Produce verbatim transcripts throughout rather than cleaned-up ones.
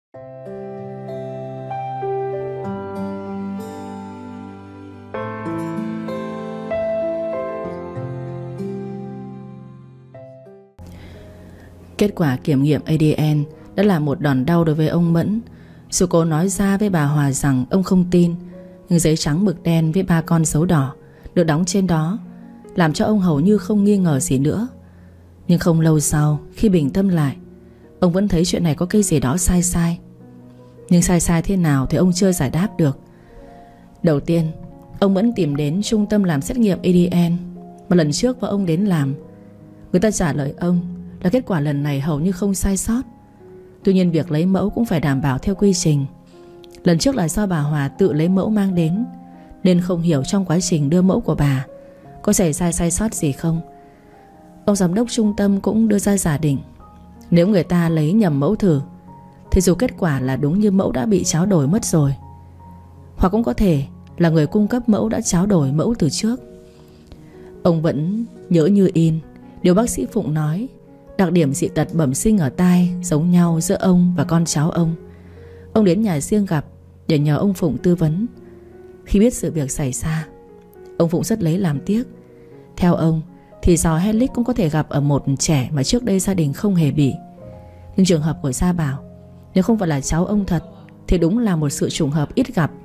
Kết quả kiểm nghiệm a đê en đã là một đòn đau đối với ông Mẫn. Dù cố nói ra với bà Hòa rằng ông không tin, nhưng giấy trắng mực đen với ba con dấu đỏ được đóng trên đó làm cho ông hầu như không nghi ngờ gì nữa. Nhưng không lâu sau, khi bình tâm lại, ông vẫn thấy chuyện này có cái gì đó sai sai. Nhưng sai sai thế nào thì ông chưa giải đáp được. Đầu tiên, ông Mẫn tìm đến trung tâm làm xét nghiệm a đê en mà lần trước và ông đến làm. Người ta trả lời ông là kết quả lần này hầu như không sai sót. Tuy nhiên việc lấy mẫu cũng phải đảm bảo theo quy trình. Lần trước là do bà Hòa tự lấy mẫu mang đến, nên không hiểu trong quá trình đưa mẫu của bà có xảy ra sai sót gì không. Ông giám đốc trung tâm cũng đưa ra giả định, nếu người ta lấy nhầm mẫu thử thì dù kết quả là đúng như mẫu đã bị tráo đổi mất rồi, hoặc cũng có thể là người cung cấp mẫu đã tráo đổi mẫu từ trước. Ông vẫn nhớ như in điều bác sĩ Phụng nói, đặc điểm dị tật bẩm sinh ở tai giống nhau giữa ông và con cháu ông. Ông đến nhà riêng gặp để nhờ ông Phụng tư vấn. Khi biết sự việc xảy ra, ông Phụng rất lấy làm tiếc. Theo ông thì giò Helix cũng có thể gặp ở một trẻ mà trước đây gia đình không hề bị. Nhưng trường hợp của Gia Bảo, nếu không phải là cháu ông thật thì đúng là một sự trùng hợp ít gặp.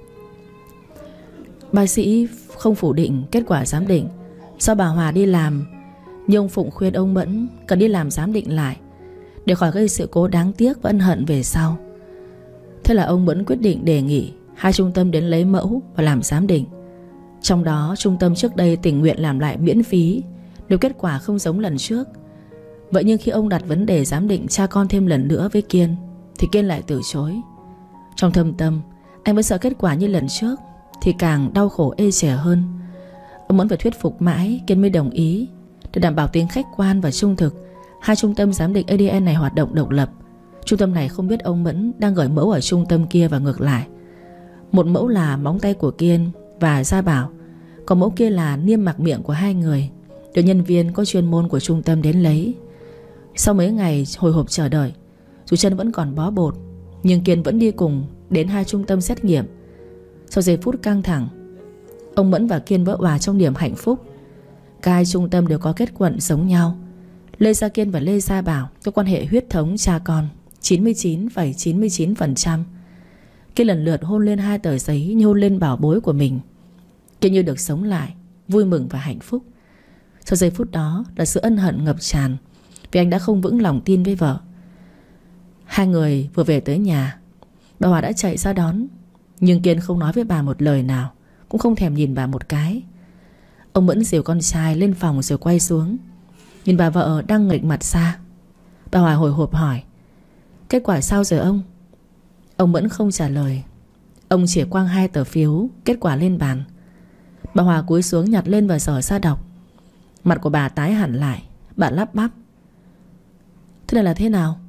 Bác sĩ không phủ định kết quả giám định do bà Hòa đi làm, nhưng ông Phụng khuyên ông Mẫn cần đi làm giám định lại để khỏi gây sự cố đáng tiếc và ân hận về sau. Thế là ông Mẫn quyết định đề nghị hai trung tâm đến lấy mẫu và làm giám định. Trong đó trung tâm trước đây tình nguyện làm lại miễn phí nếu kết quả không giống lần trước. Vậy nhưng khi ông đặt vấn đề giám định cha con thêm lần nữa với Kiên thì Kiên lại từ chối. Trong thâm tâm anh vẫn sợ kết quả như lần trước thì càng đau khổ ê chề hơn. Ông muốn phải thuyết phục mãi Kiên mới đồng ý. Để đảm bảo tính khách quan và trung thực, hai trung tâm giám định a đê en này hoạt động độc lập. Trung tâm này không biết ông Mẫn đang gửi mẫu ở trung tâm kia và ngược lại. Một mẫu là móng tay của Kiên và Gia Bảo, còn mẫu kia là niêm mạc miệng của hai người, được nhân viên có chuyên môn của trung tâm đến lấy. Sau mấy ngày hồi hộp chờ đợi, dù chân vẫn còn bó bột, nhưng Kiên vẫn đi cùng đến hai trung tâm xét nghiệm. Sau giây phút căng thẳng, ông Mẫn và Kiên vỡ òa trong niềm hạnh phúc. Cả hai trung tâm đều có kết quả giống nhau. Lê Gia Kiên và Lê Gia Bảo có quan hệ huyết thống cha con chín mươi chín phẩy chín mươi chín phần trăm. Kiên lần lượt hôn lên hai tờ giấy như hôn lên bảo bối của mình. Kiên như được sống lại, vui mừng và hạnh phúc. Sau giây phút đó là sự ân hận ngập tràn vì anh đã không vững lòng tin với vợ. Hai người vừa về tới nhà, bà Hòa đã chạy ra đón, nhưng Kiên không nói với bà một lời nào, cũng không thèm nhìn bà một cái. Ông Mẫn dìu con trai lên phòng rồi quay xuống, nhìn bà vợ đang nghịch mặt xa. Bà Hòa hồi hộp hỏi: "Kết quả sao rồi ông?" Ông Mẫn không trả lời. Ông chỉ quăng hai tờ phiếu kết quả lên bàn. Bà Hòa cúi xuống nhặt lên và dở ra đọc. Mặt của bà tái hẳn lại. Bà lắp bắp: "Thế này là thế nào?"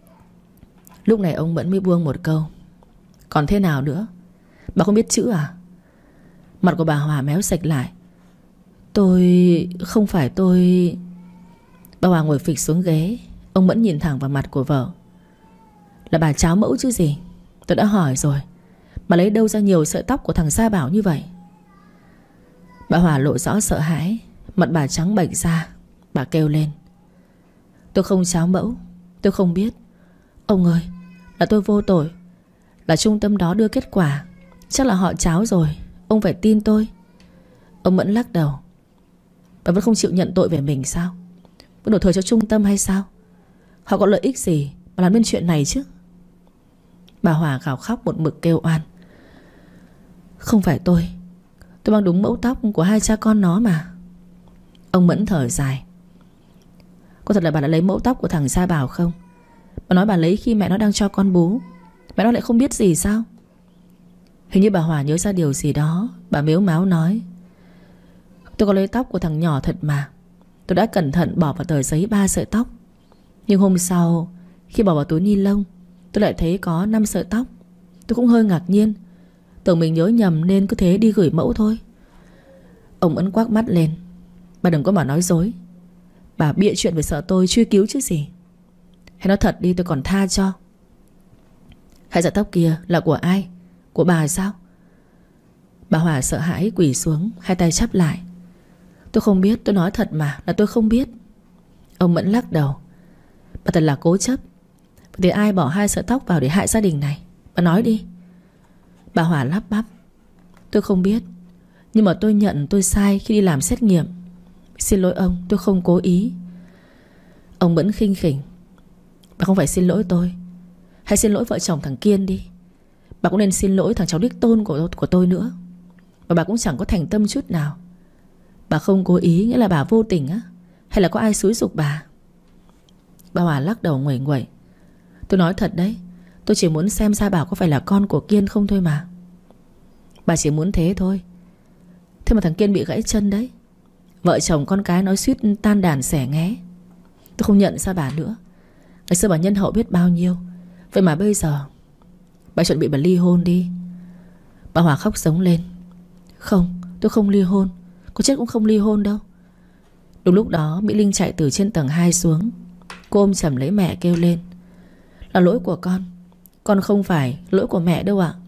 Lúc này ông Mẫn mới buông một câu: "Còn thế nào nữa? Bà không biết chữ à?" Mặt của bà Hòa méo sạch lại. Tôi... không phải tôi... Bà Hòa ngồi phịch xuống ghế. Ông Mẫn nhìn thẳng vào mặt của vợ. "Là bà cháo mẫu chứ gì. Tôi đã hỏi rồi. Bà lấy đâu ra nhiều sợi tóc của thằng Gia Bảo như vậy?" Bà Hòa lộ rõ sợ hãi. Mặt bà trắng bệch ra. Bà kêu lên: "Tôi không cháo mẫu. Tôi không biết. Ông ơi, là tôi vô tội. Là trung tâm đó đưa kết quả. Chắc là họ cháo rồi. Ông phải tin tôi." Ông Mẫn lắc đầu. "Bà vẫn không chịu nhận tội về mình sao? Vẫn đổ thừa cho trung tâm hay sao? Họ có lợi ích gì mà làm nên chuyện này chứ?" Bà Hòa gào khóc một mực kêu oan: "Không phải tôi. Tôi mang đúng mẫu tóc của hai cha con nó mà." Ông Mẫn thở dài: "Có thật là bà đã lấy mẫu tóc của thằng Gia Bảo không? Bà nói bà lấy khi mẹ nó đang cho con bú. Mẹ nó lại không biết gì sao?" Hình như bà Hòa nhớ ra điều gì đó. Bà mếu máo nói: "Tôi có lấy tóc của thằng nhỏ thật mà. Tôi đã cẩn thận bỏ vào tờ giấy ba sợi tóc. Nhưng hôm sau, khi bỏ vào túi ni lông, tôi lại thấy có năm sợi tóc. Tôi cũng hơi ngạc nhiên, tưởng mình nhớ nhầm nên cứ thế đi gửi mẫu thôi." Ông Mẫn quắc mắt lên: "Bà đừng có mà nói dối. Bà bịa chuyện về sợ tôi truy cứu chứ gì. Hay nói thật đi tôi còn tha cho." Hai sợi tóc kia là của ai? Của bà sao? Bà Hòa sợ hãi quỳ xuống, hai tay chắp lại. Tôi không biết, tôi nói thật mà, là tôi không biết. Ông Mẫn lắc đầu. Bà thật là cố chấp. Thì ai bỏ hai sợi tóc vào để hại gia đình này? Bà nói đi. Bà Hòa lắp bắp. Tôi không biết, nhưng mà tôi nhận tôi sai khi đi làm xét nghiệm. Xin lỗi ông, tôi không cố ý. Ông Mẫn khinh khỉnh. Bà không phải xin lỗi tôi. Hãy xin lỗi vợ chồng thằng Kiên đi. Bà cũng nên xin lỗi thằng cháu đích tôn của, của tôi nữa. Và bà cũng chẳng có thành tâm chút nào. Bà không cố ý nghĩa là bà vô tình á? Hay là có ai xúi giục bà? Bà Hòa lắc đầu nguẩy nguẩy. Tôi nói thật đấy, tôi chỉ muốn xem Gia Bảo có phải là con của Kiên không thôi mà. Bà chỉ muốn thế thôi. Thế mà thằng Kiên bị gãy chân đấy. Vợ chồng con cái nói suýt tan đàn xẻ nghé. Tôi không nhận ra bà nữa. Ngày xưa bà nhân hậu biết bao nhiêu. Vậy mà bây giờ bà chuẩn bị bà ly hôn đi. Bà Hòa khóc sống lên. Không, tôi không ly hôn. Có chết cũng không ly hôn đâu. Đúng lúc đó Mỹ Linh chạy từ trên tầng hai xuống. Cô ôm chầm lấy mẹ kêu lên. Là lỗi của con. Con không phải lỗi của mẹ đâu ạ.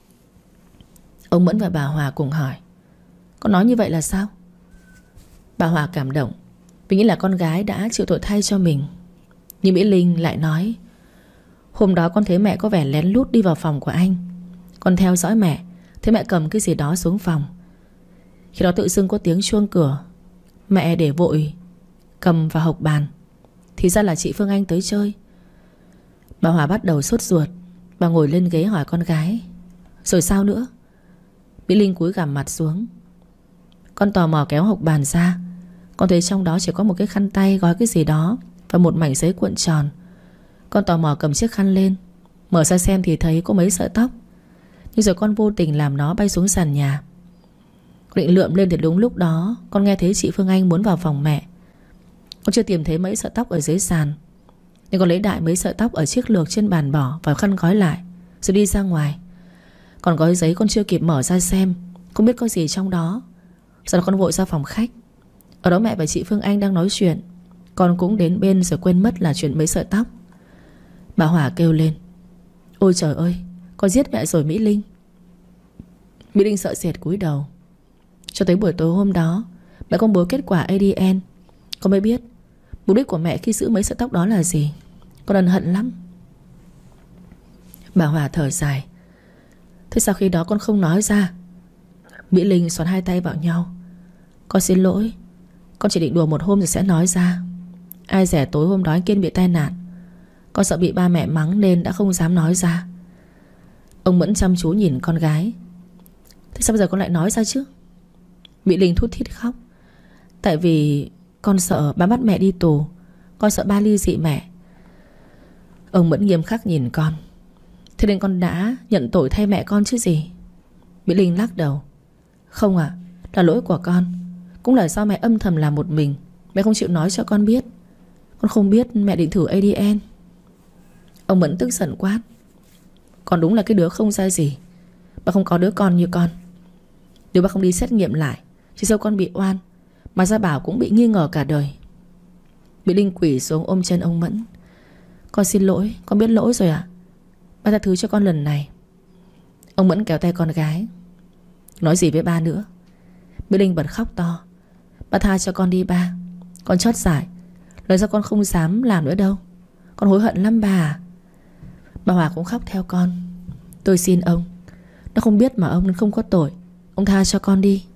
Ông Mẫn và bà Hòa cùng hỏi. Con nói như vậy là sao? Bà Hòa cảm động vì nghĩ là con gái đã chịu tội thay cho mình. Nhưng Mỹ Linh lại nói. Hôm đó con thấy mẹ có vẻ lén lút đi vào phòng của anh. Con theo dõi mẹ, thấy mẹ cầm cái gì đó xuống phòng. Khi đó tự dưng có tiếng chuông cửa. Mẹ để vội cầm vào hộc bàn. Thì ra là chị Phương Anh tới chơi. Bà Hòa bắt đầu sốt ruột. Bà ngồi lên ghế hỏi con gái. Rồi sao nữa? Mỹ Linh cúi gằm mặt xuống. Con tò mò kéo hộc bàn ra. Con thấy trong đó chỉ có một cái khăn tay gói cái gì đó và một mảnh giấy cuộn tròn. Con tò mò cầm chiếc khăn lên, mở ra xem thì thấy có mấy sợi tóc. Nhưng rồi con vô tình làm nó bay xuống sàn nhà. Con định lượm lên thì đúng lúc đó con nghe thấy chị Phương Anh muốn vào phòng mẹ. Con chưa tìm thấy mấy sợi tóc ở dưới sàn, nên con lấy đại mấy sợi tóc ở chiếc lược trên bàn bỏ vào khăn gói lại, rồi đi ra ngoài. Còn gói giấy con chưa kịp mở ra xem, không biết có gì trong đó. Sau đó con vội ra phòng khách. Ở đó mẹ và chị Phương Anh đang nói chuyện. Con cũng đến bên rồi quên mất là chuyện mấy sợi tóc. Bà Hòa kêu lên. Ôi trời ơi, con giết mẹ rồi Mỹ Linh. Mỹ Linh sợ sệt cúi đầu. Cho tới buổi tối hôm đó mẹ công bố kết quả a đê en, con mới biết mục đích của mẹ khi giữ mấy sợi tóc đó là gì. Con ân hận lắm. Bà Hòa thở dài. Thế sao khi đó con không nói ra? Mỹ Linh xoắn hai tay vào nhau. Con xin lỗi. Con chỉ định đùa một hôm rồi sẽ nói ra. Ai dè tối hôm đó anh Kiên bị tai nạn. Con sợ bị ba mẹ mắng nên đã không dám nói ra. Ông Mẫn chăm chú nhìn con gái. Thế sao bây giờ con lại nói ra chứ? Mỹ Linh thút thít khóc. Tại vì con sợ ba bắt mẹ đi tù. Con sợ ba ly dị mẹ. Ông Mẫn nghiêm khắc nhìn con. Thế nên con đã nhận tội thay mẹ con chứ gì. Mỹ Linh lắc đầu. Không ạ, à, là lỗi của con. Cũng là do mẹ âm thầm làm một mình. Mẹ không chịu nói cho con biết. Con không biết mẹ định thử a đê en. Ông Mẫn tức giận quát. Con đúng là cái đứa không ra gì. Bà không có đứa con như con. Nếu bà không đi xét nghiệm lại, chỉ dâu con bị oan, mà Gia Bảo cũng bị nghi ngờ cả đời. Mỹ Linh quỳ xuống ôm chân ông Mẫn. Con xin lỗi, con biết lỗi rồi ạ. Bà tha thứ cho con lần này. Ông Mẫn kéo tay con gái. Nói gì với ba nữa? Mỹ Linh bật khóc to. Bà tha cho con đi ba. Con chót dại. Lời ra con không dám làm nữa đâu. Con hối hận lắm bà à. Bà Hòa cũng khóc theo con. Tôi xin ông. Nó không biết mà ông nên không có tội. Ông tha cho con đi.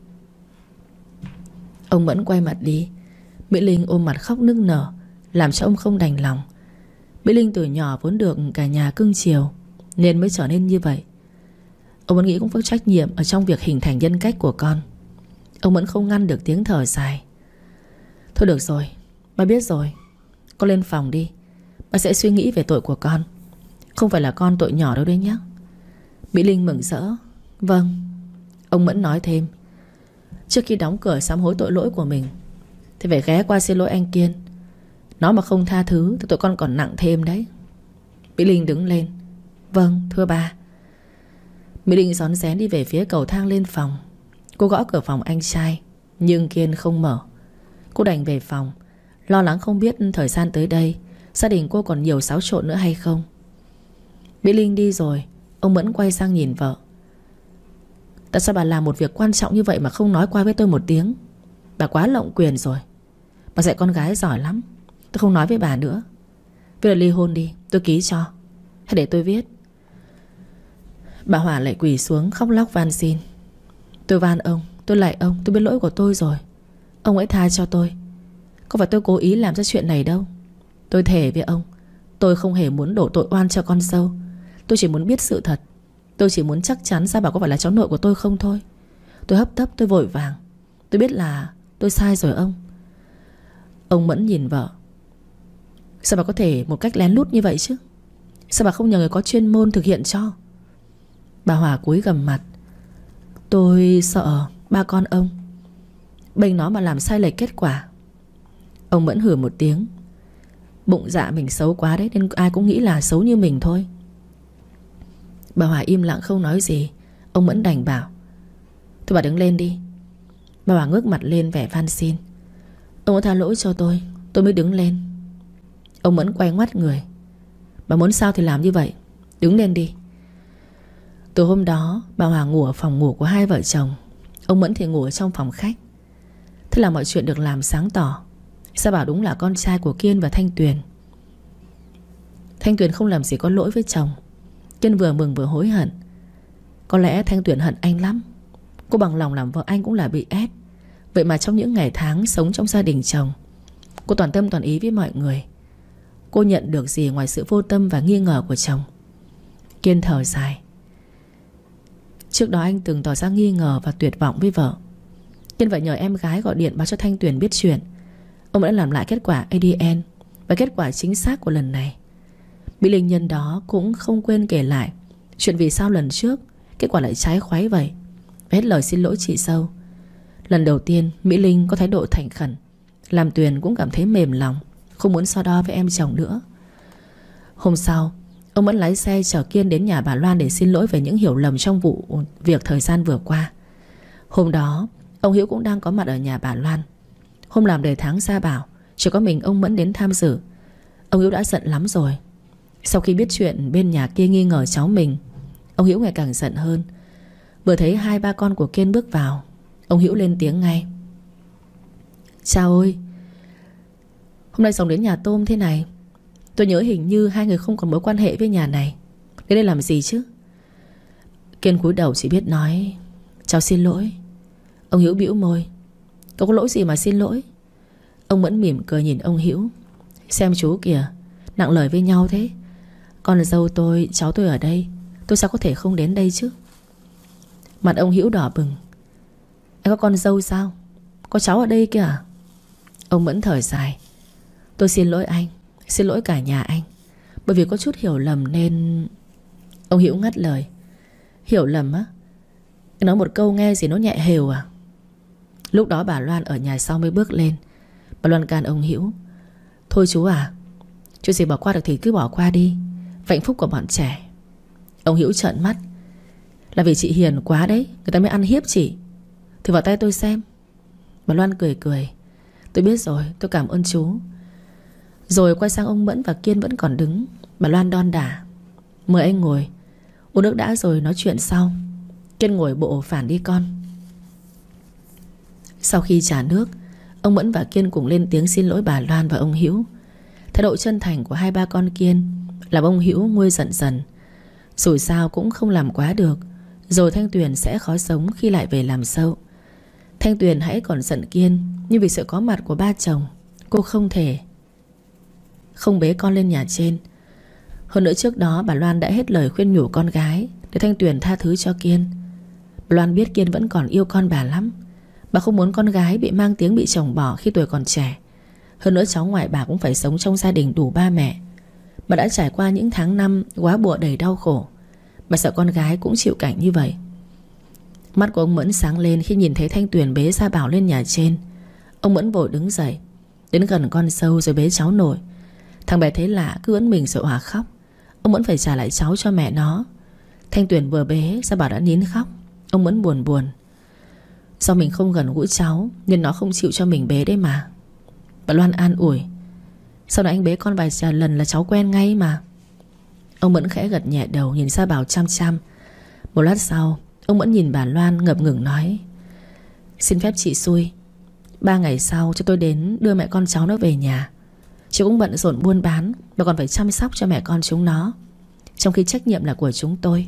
Ông Mẫn quay mặt đi. Mỹ Linh ôm mặt khóc nức nở, làm cho ông không đành lòng. Mỹ Linh từ nhỏ vốn được cả nhà cưng chiều nên mới trở nên như vậy. Ông Mẫn nghĩ cũng có trách nhiệm ở trong việc hình thành nhân cách của con. Ông Mẫn không ngăn được tiếng thở dài. Thôi được rồi, ba biết rồi. Con lên phòng đi. Ba sẽ suy nghĩ về tội của con. Không phải là con tội nhỏ đâu đấy nhé. Mỹ Linh mừng rỡ. Vâng. Ông Mẫn nói thêm. Trước khi đóng cửa sám hối tội lỗi của mình thì phải ghé qua xin lỗi anh Kiên. Nó mà không tha thứ thì tụi con còn nặng thêm đấy. Mỹ Linh đứng lên. Vâng thưa ba. Mỹ Linh rón rén đi về phía cầu thang lên phòng. Cô gõ cửa phòng anh trai, nhưng Kiên không mở. Cô đành về phòng, lo lắng không biết thời gian tới đây gia đình cô còn nhiều xáo trộn nữa hay không. Mỹ Linh đi rồi, ông Mẫn quay sang nhìn vợ. Tại sao bà làm một việc quan trọng như vậy mà không nói qua với tôi một tiếng? Bà quá lộng quyền rồi. Bà dạy con gái giỏi lắm. Tôi không nói với bà nữa. Viết là ly hôn đi, tôi ký cho. Hay để tôi viết. Bà Hòa lại quỳ xuống khóc lóc van xin. Tôi van ông, tôi lạy ông, tôi biết lỗi của tôi rồi. Ông hãy tha cho tôi. Không phải tôi cố ý làm ra chuyện này đâu. Tôi thề với ông, tôi không hề muốn đổ tội oan cho con dâu. Tôi chỉ muốn biết sự thật. Tôi chỉ muốn chắc chắn Gia Bảo có phải là cháu nội của tôi không thôi. Tôi hấp tấp, tôi vội vàng. Tôi biết là tôi sai rồi ông. Ông Mẫn nhìn vợ. Sao bà có thể một cách lén lút như vậy chứ? Sao bà không nhờ người có chuyên môn thực hiện cho? Bà Hòa cúi gằm mặt. Tôi sợ ba con ông bênh nó mà làm sai lệch kết quả. Ông Mẫn hử một tiếng. Bụng dạ mình xấu quá đấy, nên ai cũng nghĩ là xấu như mình thôi. Bà Hòa im lặng không nói gì. Ông Mẫn đành bảo. Thôi bà đứng lên đi. Bà Hòa ngước mặt lên vẻ van xin. Ông có tha lỗi cho tôi, tôi mới đứng lên. Ông Mẫn quay ngoắt người. Bà muốn sao thì làm như vậy. Đứng lên đi. Từ hôm đó bà Hòa ngủ ở phòng ngủ của hai vợ chồng. Ông Mẫn thì ngủ ở trong phòng khách. Thế là mọi chuyện được làm sáng tỏ. Gia Bảo đúng là con trai của Kiên và Thanh Tuyền. Thanh Tuyền không làm gì có lỗi với chồng. Kiên vừa mừng vừa hối hận. Có lẽ Thanh Tuyền hận anh lắm. Cô bằng lòng làm vợ anh cũng là bị ép. Vậy mà trong những ngày tháng sống trong gia đình chồng, cô toàn tâm toàn ý với mọi người. Cô nhận được gì ngoài sự vô tâm và nghi ngờ của chồng? Kiên thở dài. Trước đó anh từng tỏ ra nghi ngờ và tuyệt vọng với vợ. Kiên phải nhờ em gái gọi điện báo cho Thanh Tuyền biết chuyện. Ông đã làm lại kết quả a đê en và kết quả chính xác của lần này. Mỹ Linh nhân đó cũng không quên kể lại chuyện vì sao lần trước kết quả lại trái khoái vậy, và hết lời xin lỗi chị dâu. Lần đầu tiên Mỹ Linh có thái độ thành khẩn, làm Tuyền cũng cảm thấy mềm lòng, không muốn so đo với em chồng nữa. Hôm sau, ông vẫn lái xe chở Kiên đến nhà bà Loan để xin lỗi về những hiểu lầm trong vụ việc thời gian vừa qua. Hôm đó ông Hiễu cũng đang có mặt ở nhà bà Loan. Hôm làm đầy tháng Gia Bảo, chỉ có mình ông Mẫn đến tham dự. Ông Hiễu đã giận lắm rồi. Sau khi biết chuyện bên nhà kia nghi ngờ cháu mình, ông Hiễu ngày càng giận hơn. Vừa thấy hai ba con của Kiên bước vào, ông Hiễu lên tiếng ngay. Cha ơi, hôm nay sống đến nhà Tôm thế này, tôi nhớ hình như hai người không còn mối quan hệ với nhà này. Đến đây làm gì chứ? Kiên cúi đầu chỉ biết nói cháu xin lỗi. Ông Hiễu bĩu môi. Cậu có lỗi gì mà xin lỗi? Ông Mẫn mỉm cười nhìn ông Hiễu. Xem chú kìa, nặng lời với nhau thế. Con là dâu tôi, cháu tôi ở đây, tôi sao có thể không đến đây chứ? Mặt ông Hiễu đỏ bừng. Anh có con dâu sao? Có cháu ở đây kìa à? Ông Mẫn thở dài. Tôi xin lỗi anh, xin lỗi cả nhà anh, bởi vì có chút hiểu lầm nên... Ông Hiễu ngắt lời. Hiểu lầm á? Anh nói một câu nghe gì nó nhẹ hều à? Lúc đó bà Loan ở nhà sau mới bước lên. Bà Loan can ông Hiễu. Thôi chú à, chuyện gì bỏ qua được thì cứ bỏ qua đi, hạnh phúc của bọn trẻ. Ông Hiễu trợn mắt. Là vì chị hiền quá đấy, người ta mới ăn hiếp chị. Thì vào tay tôi xem. Bà Loan cười cười. Tôi biết rồi, tôi cảm ơn chú. Rồi quay sang ông Mẫn và Kiên vẫn còn đứng. Bà Loan đon đả. Mời anh ngồi, uống nước đã rồi nói chuyện sau. Kiên ngồi bộ phản đi con. Sau khi trả nước, ông Mẫn và Kiên cùng lên tiếng xin lỗi bà Loan và ông Hiễu. Thái độ chân thành của hai ba con Kiên làm ông Hiễu nguôi giận dần. Dù sao cũng không làm quá được, rồi Thanh Tuyền sẽ khó sống khi lại về làm dâu. Thanh Tuyền hãy còn giận Kiên, nhưng vì sự có mặt của ba chồng, cô không thể không bế con lên nhà trên. Hơn nữa trước đó bà Loan đã hết lời khuyên nhủ con gái để Thanh Tuyền tha thứ cho Kiên. Bà Loan biết Kiên vẫn còn yêu con bà lắm. Bà không muốn con gái bị mang tiếng bị chồng bỏ khi tuổi còn trẻ. Hơn nữa cháu ngoại bà cũng phải sống trong gia đình đủ ba mẹ. Bà đã trải qua những tháng năm quá bụa đầy đau khổ. Bà sợ con gái cũng chịu cảnh như vậy. Mắt của ông Mẫn sáng lên khi nhìn thấy Thanh Tuyền bế Gia Bảo lên nhà trên. Ông Mẫn vội đứng dậy, đến gần con dâu rồi bế cháu nội. Thằng bé thấy lạ cứ ấn mình rồi òa khóc. Ông Mẫn phải trả lại cháu cho mẹ nó. Thanh Tuyền vừa bế, Gia Bảo đã nín khóc. Ông Mẫn buồn buồn. Do mình không gần gũi cháu nên nó không chịu cho mình bế đấy mà. Bà Loan an ủi. Sau này anh bế con vài lần là cháu quen ngay mà. Ông Mẫn khẽ gật nhẹ đầu, nhìn Gia Bảo chăm chăm. Một lát sau, ông Mẫn nhìn bà Loan ngập ngừng nói: Xin phép chị xui, Ba ngày sau cho tôi đến đưa mẹ con cháu nó về nhà. Chị cũng bận rộn buôn bán và còn phải chăm sóc cho mẹ con chúng nó, trong khi trách nhiệm là của chúng tôi.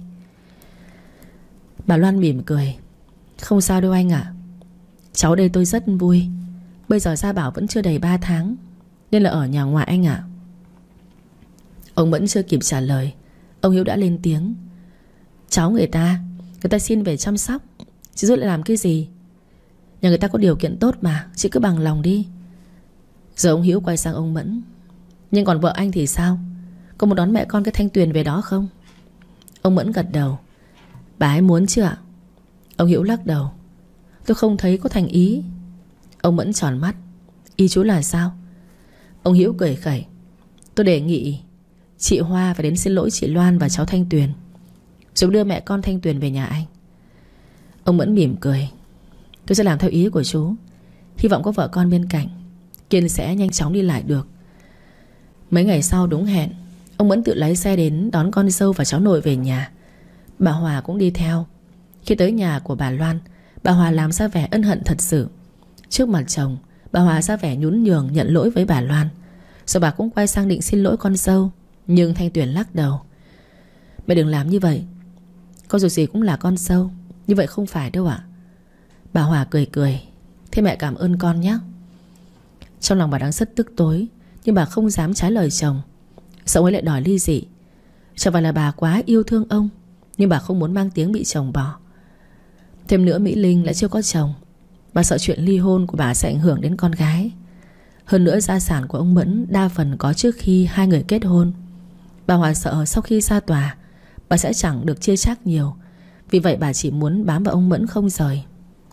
Bà Loan mỉm cười: Không sao đâu anh ạ. Cháu đây tôi rất vui. Bây giờ Gia Bảo vẫn chưa đầy ba tháng, nên là ở nhà ngoại anh ạ. Ông Mẫn chưa kịp trả lời, ông Hiếu đã lên tiếng: Cháu người ta, người ta xin về chăm sóc, chị rút lại làm cái gì? Nhà người ta có điều kiện tốt mà, chị cứ bằng lòng đi. Giờ ông Hiếu quay sang ông Mẫn: Nhưng còn vợ anh thì sao? Có muốn đón mẹ con cái Thanh Tuyền về đó không? Ông Mẫn gật đầu: Bà ấy muốn chứ ạ? Ông Hiếu lắc đầu: Tôi không thấy có thành ý. Ông Mẫn tròn mắt: Ý chú là sao? Ông Hiếu cười khẩy: Tôi đề nghị chị Hoa phải đến xin lỗi chị Loan và cháu Thanh Tuyền, rồi đưa mẹ con Thanh Tuyền về nhà anh. Ông Mẫn mỉm cười: Tôi sẽ làm theo ý của chú. Hy vọng có vợ con bên cạnh, Kiên sẽ nhanh chóng đi lại được. Mấy ngày sau đúng hẹn, ông Mẫn tự lái xe đến đón con dâu và cháu nội về nhà. Bà Hòa cũng đi theo. Khi tới nhà của bà Loan, bà Hòa làm ra vẻ ân hận thật sự. Trước mặt chồng, bà Hòa ra vẻ nhún nhường nhận lỗi với bà Loan. Rồi bà cũng quay sang định xin lỗi con dâu, nhưng Thanh Tuyền lắc đầu: Mẹ đừng làm như vậy. Con dù gì cũng là con dâu, như vậy không phải đâu ạ. Bà Hòa cười cười: Thế mẹ cảm ơn con nhé. Trong lòng bà đang rất tức tối, nhưng bà không dám trái lời chồng, sợ ông ấy lại đòi ly dị. Chẳng phải là bà quá yêu thương ông, nhưng bà không muốn mang tiếng bị chồng bỏ. Thêm nữa Mỹ Linh lại chưa có chồng, bà sợ chuyện ly hôn của bà sẽ ảnh hưởng đến con gái. Hơn nữa gia sản của ông Mẫn đa phần có trước khi hai người kết hôn. Bà Hòa sợ sau khi ra tòa, bà sẽ chẳng được chia chác nhiều. Vì vậy bà chỉ muốn bám vào ông Mẫn không rời.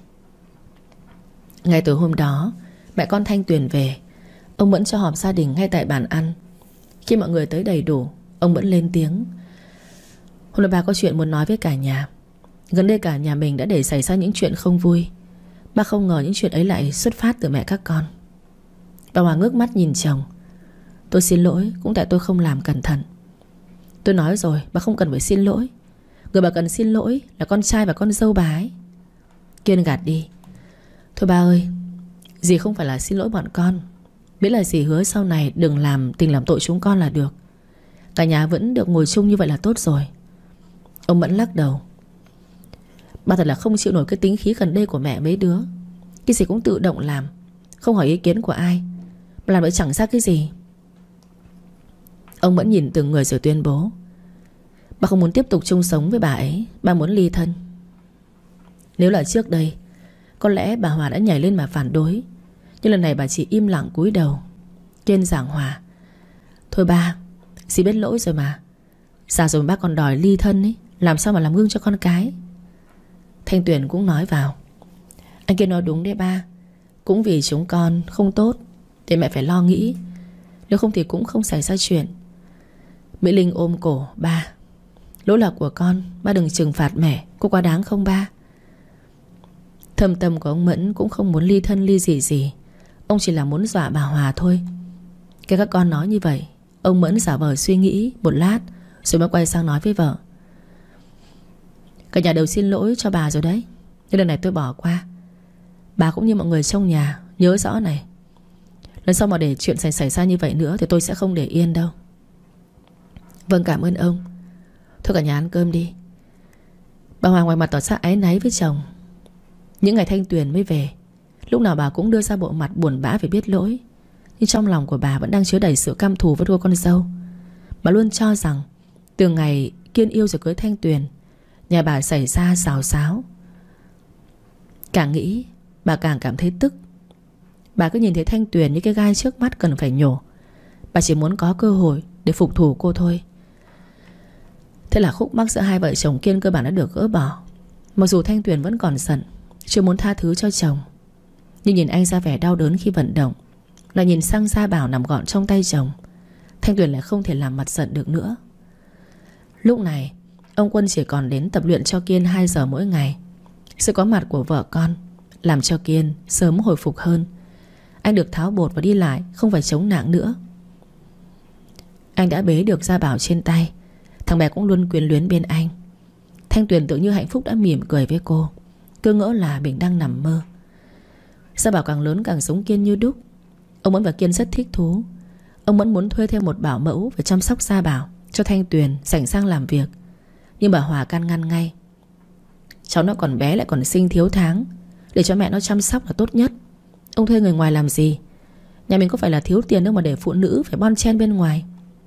Ngày tối hôm đó, mẹ con Thanh Tuyền về. Ông Mẫn cho họp gia đình ngay tại bàn ăn. Khi mọi người tới đầy đủ, ông Mẫn lên tiếng: Hôm nay bà có chuyện muốn nói với cả nhà. Gần đây cả nhà mình đã để xảy ra những chuyện không vui. Bà không ngờ những chuyện ấy lại xuất phát từ mẹ các con. Bà Hòa ngước mắt nhìn chồng: Tôi xin lỗi, cũng tại tôi không làm cẩn thận. Tôi nói rồi, bà không cần phải xin lỗi. Người bà cần xin lỗi là con trai và con dâu bà ấy. Kiên gạt đi: Thôi ba ơi, dì không phải là xin lỗi bọn con, miễn là dì hứa sau này đừng làm tình làm tội chúng con là được. Cả nhà vẫn được ngồi chung như vậy là tốt rồi. Ông Mẫn lắc đầu: Bà thật là không chịu nổi cái tính khí gần đây của mẹ mấy đứa. Cái gì cũng tự động làm, không hỏi ý kiến của ai, mà làm vậy chẳng ra cái gì. Ông Mẫn nhìn từng người rồi tuyên bố: Bà không muốn tiếp tục chung sống với bà ấy, bà muốn ly thân. Nếu là trước đây, có lẽ bà Hòa đã nhảy lên mà phản đối, nhưng lần này bà chỉ im lặng cúi đầu. Kiên giảng hòa: Thôi ba, dì biết lỗi rồi mà. Già rồi mà bác còn đòi ly thân ấy, làm sao mà làm gương cho con cái. Thanh Tuyền cũng nói vào: Anh Kiên nói đúng đấy ba. Cũng vì chúng con không tốt để mẹ phải lo nghĩ, nếu không thì cũng không xảy ra chuyện. Mỹ Linh ôm cổ: Ba, lỗi là của con, ba đừng trừng phạt mẹ, có quá đáng không ba? Thâm tâm của ông Mẫn cũng không muốn ly thân ly gì gì. Ông chỉ là muốn dọa bà Hòa thôi. Cái các con nói như vậy, ông Mẫn giả vờ suy nghĩ một lát, rồi mới quay sang nói với vợ: Cả nhà đều xin lỗi cho bà rồi đấy, nhưng lần này tôi bỏ qua. Bà cũng như mọi người trong nhà nhớ rõ này, lần sau mà để chuyện xảy xảy ra như vậy nữa thì tôi sẽ không để yên đâu. Vâng, cảm ơn ông. Thôi cả nhà ăn cơm đi. Bà Hoàng ngoài mặt tỏ ra áy náy với chồng. Những ngày Thanh Tuyền mới về, lúc nào bà cũng đưa ra bộ mặt buồn bã về biết lỗi, nhưng trong lòng của bà vẫn đang chứa đầy sự căm thù với cô con dâu. Bà luôn cho rằng từ ngày Kiên yêu rồi cưới Thanh Tuyền, nhà bà xảy ra xào xáo. Càng nghĩ bà càng cảm thấy tức. Bà cứ nhìn thấy Thanh Tuyền như cái gai trước mắt cần phải nhổ. Bà chỉ muốn có cơ hội để phục thù cô thôi. Thế là khúc mắc giữa hai vợ chồng Kiên cơ bản đã được gỡ bỏ. Mặc dù Thanh Tuyền vẫn còn giận, chưa muốn tha thứ cho chồng, nhưng nhìn anh ra vẻ đau đớn khi vận động, lại nhìn sang Gia Bảo nằm gọn trong tay chồng, Thanh Tuyền lại không thể làm mặt giận được nữa. Lúc này ông Quân chỉ còn đến tập luyện cho Kiên hai giờ mỗi ngày. Sự có mặt của vợ con làm cho Kiên sớm hồi phục hơn. Anh được tháo bột và đi lại, không phải chống nặng nữa. Anh đã bế được Gia Bảo trên tay, Thằng bé cũng luôn quyến luyến bên anh. Thanh Tuyền tưởng như hạnh phúc đã mỉm cười với cô, cứ ngỡ là mình đang nằm mơ. Gia Bảo càng lớn càng sống Kiên như đúc. Ông Mẫn và Kiên rất thích thú. Ông Mẫn muốn thuê thêm một bảo mẫu và chăm sóc Gia Bảo cho Thanh Tuyền rảnh sang làm việc, nhưng bà Hòa can ngăn ngay. Cháu nó còn bé lại còn sinh thiếu tháng, để cho mẹ nó chăm sóc là tốt nhất. Ông thuê người ngoài làm gì? Nhà mình có phải là thiếu tiền đâu mà để phụ nữ phải bon chen bên ngoài.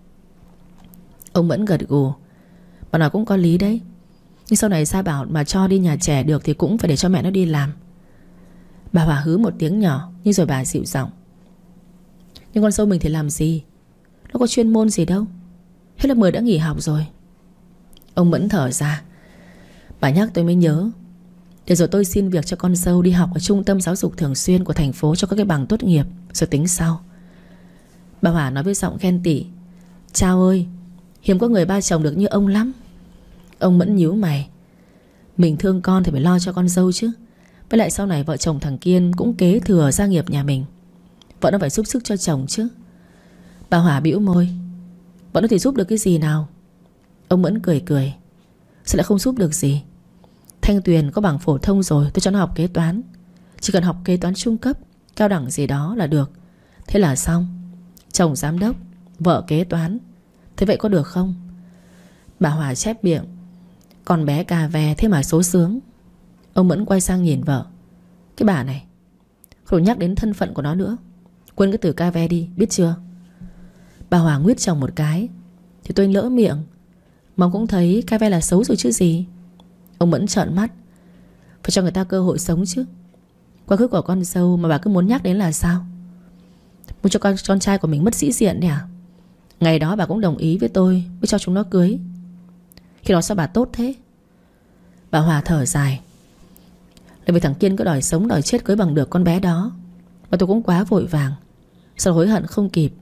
Ông Mẫn gật gù. Bà nói cũng có lý đấy, nhưng sau này Gia Bảo mà cho đi nhà trẻ được thì cũng phải để cho mẹ nó đi làm. Bà Hòa hứ một tiếng nhỏ, nhưng rồi bà dịu giọng. Nhưng con dâu mình thì làm gì? Nó có chuyên môn gì đâu. Hết lớp mười đã nghỉ học rồi. Ông Mẫn thở ra. Bà nhắc tôi mới nhớ. Để rồi tôi xin việc cho con dâu đi học ở trung tâm giáo dục thường xuyên của thành phố cho có cái bằng tốt nghiệp, rồi tính sau. Bà Hòa nói với giọng ghen tị. Chao ơi, hiếm có người ba chồng được như ông lắm. Ông Mẫn nhíu mày. Mình thương con thì phải lo cho con dâu chứ. Với lại sau này vợ chồng thằng Kiên cũng kế thừa gia nghiệp nhà mình, vợ nó phải giúp sức cho chồng chứ. Bà Hòa bĩu môi. Vợ nó thì giúp được cái gì nào? Ông Mẫn cười cười. Sao lại không giúp được gì? Thanh Tuyền có bằng phổ thông rồi, tôi cho nó học kế toán. Chỉ cần học kế toán trung cấp, cao đẳng gì đó là được. Thế là xong. Chồng giám đốc, vợ kế toán. Thế vậy có được không? Bà Hòa chép miệng. Con bé cà ve thế mà số sướng. Ông Mẫn quay sang nhìn vợ. Cái bà này không nhắc đến thân phận của nó nữa. Quên cái từ ca ve đi, biết chưa? Bà Hòa nguyết chồng một cái. Thì tôi lỡ miệng. Mà cũng thấy ca ve là xấu rồi chứ gì. Ông Mẫn trợn mắt. Phải cho người ta cơ hội sống chứ. Quá khứ của con dâu mà bà cứ muốn nhắc đến là sao? Muốn cho con, con trai của mình mất sĩ diện đấy à? Ngày đó bà cũng đồng ý với tôi mới cho chúng nó cưới. Khi đó sao bà tốt thế? Bà Hòa thở dài. Là vì thằng Kiên cứ đòi sống đòi chết cưới bằng được con bé đó, mà tôi cũng quá vội vàng, sao hối hận không kịp.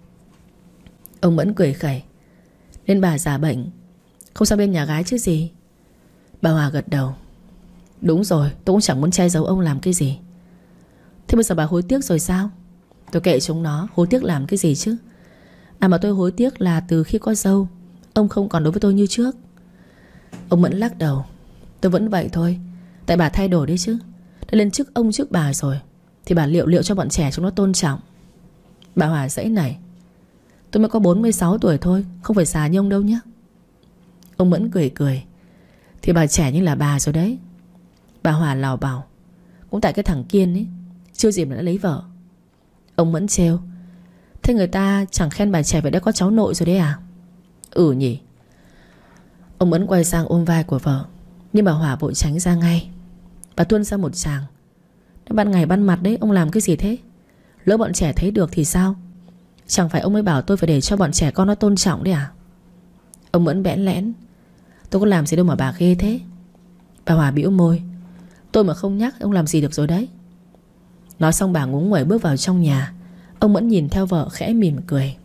Ông Mẫn cười khẩy. Nên bà giả bệnh, không sang bên nhà gái chứ gì. Bà Hòa gật đầu. Đúng rồi, tôi cũng chẳng muốn che giấu ông làm cái gì. Thế bây giờ bà hối tiếc rồi sao? Tôi kệ chúng nó, hối tiếc làm cái gì chứ. À mà tôi hối tiếc là từ khi có dâu, ông không còn đối với tôi như trước. Ông Mẫn lắc đầu. Tôi vẫn vậy thôi. Tại bà thay đổi đấy chứ. Đã lên chức ông trước bà rồi thì bà liệu liệu cho bọn trẻ chúng nó tôn trọng. Bà Hòa dãy nảy. Tôi mới có bốn mươi sáu tuổi thôi, không phải già như ông đâu nhé. Ông Mẫn cười cười. Thì bà trẻ như là bà rồi đấy. Bà Hòa lào bảo. Cũng tại cái thằng Kiên ấy, chưa dịp đã lấy vợ. Ông Mẫn trêu. Thế người ta chẳng khen bà trẻ vậy đã có cháu nội rồi đấy à? Ừ nhỉ. Ông Mẫn quay sang ôm vai của vợ, nhưng bà Hòa vội tránh ra ngay. Bà tuôn ra một tràng. Ban ngày ban mặt đấy, ông làm cái gì thế? Lỡ bọn trẻ thấy được thì sao? Chẳng phải ông mới bảo tôi phải để cho bọn trẻ con nó tôn trọng đấy à? Ông Mẫn bẽn lẽn. Tôi có làm gì đâu mà bà ghê thế. Bà Hòa bĩu môi. Tôi mà không nhắc ông làm gì được rồi đấy. Nói xong bà ngúng nguẩy bước vào trong nhà. Ông Mẫn nhìn theo vợ khẽ mỉm cười.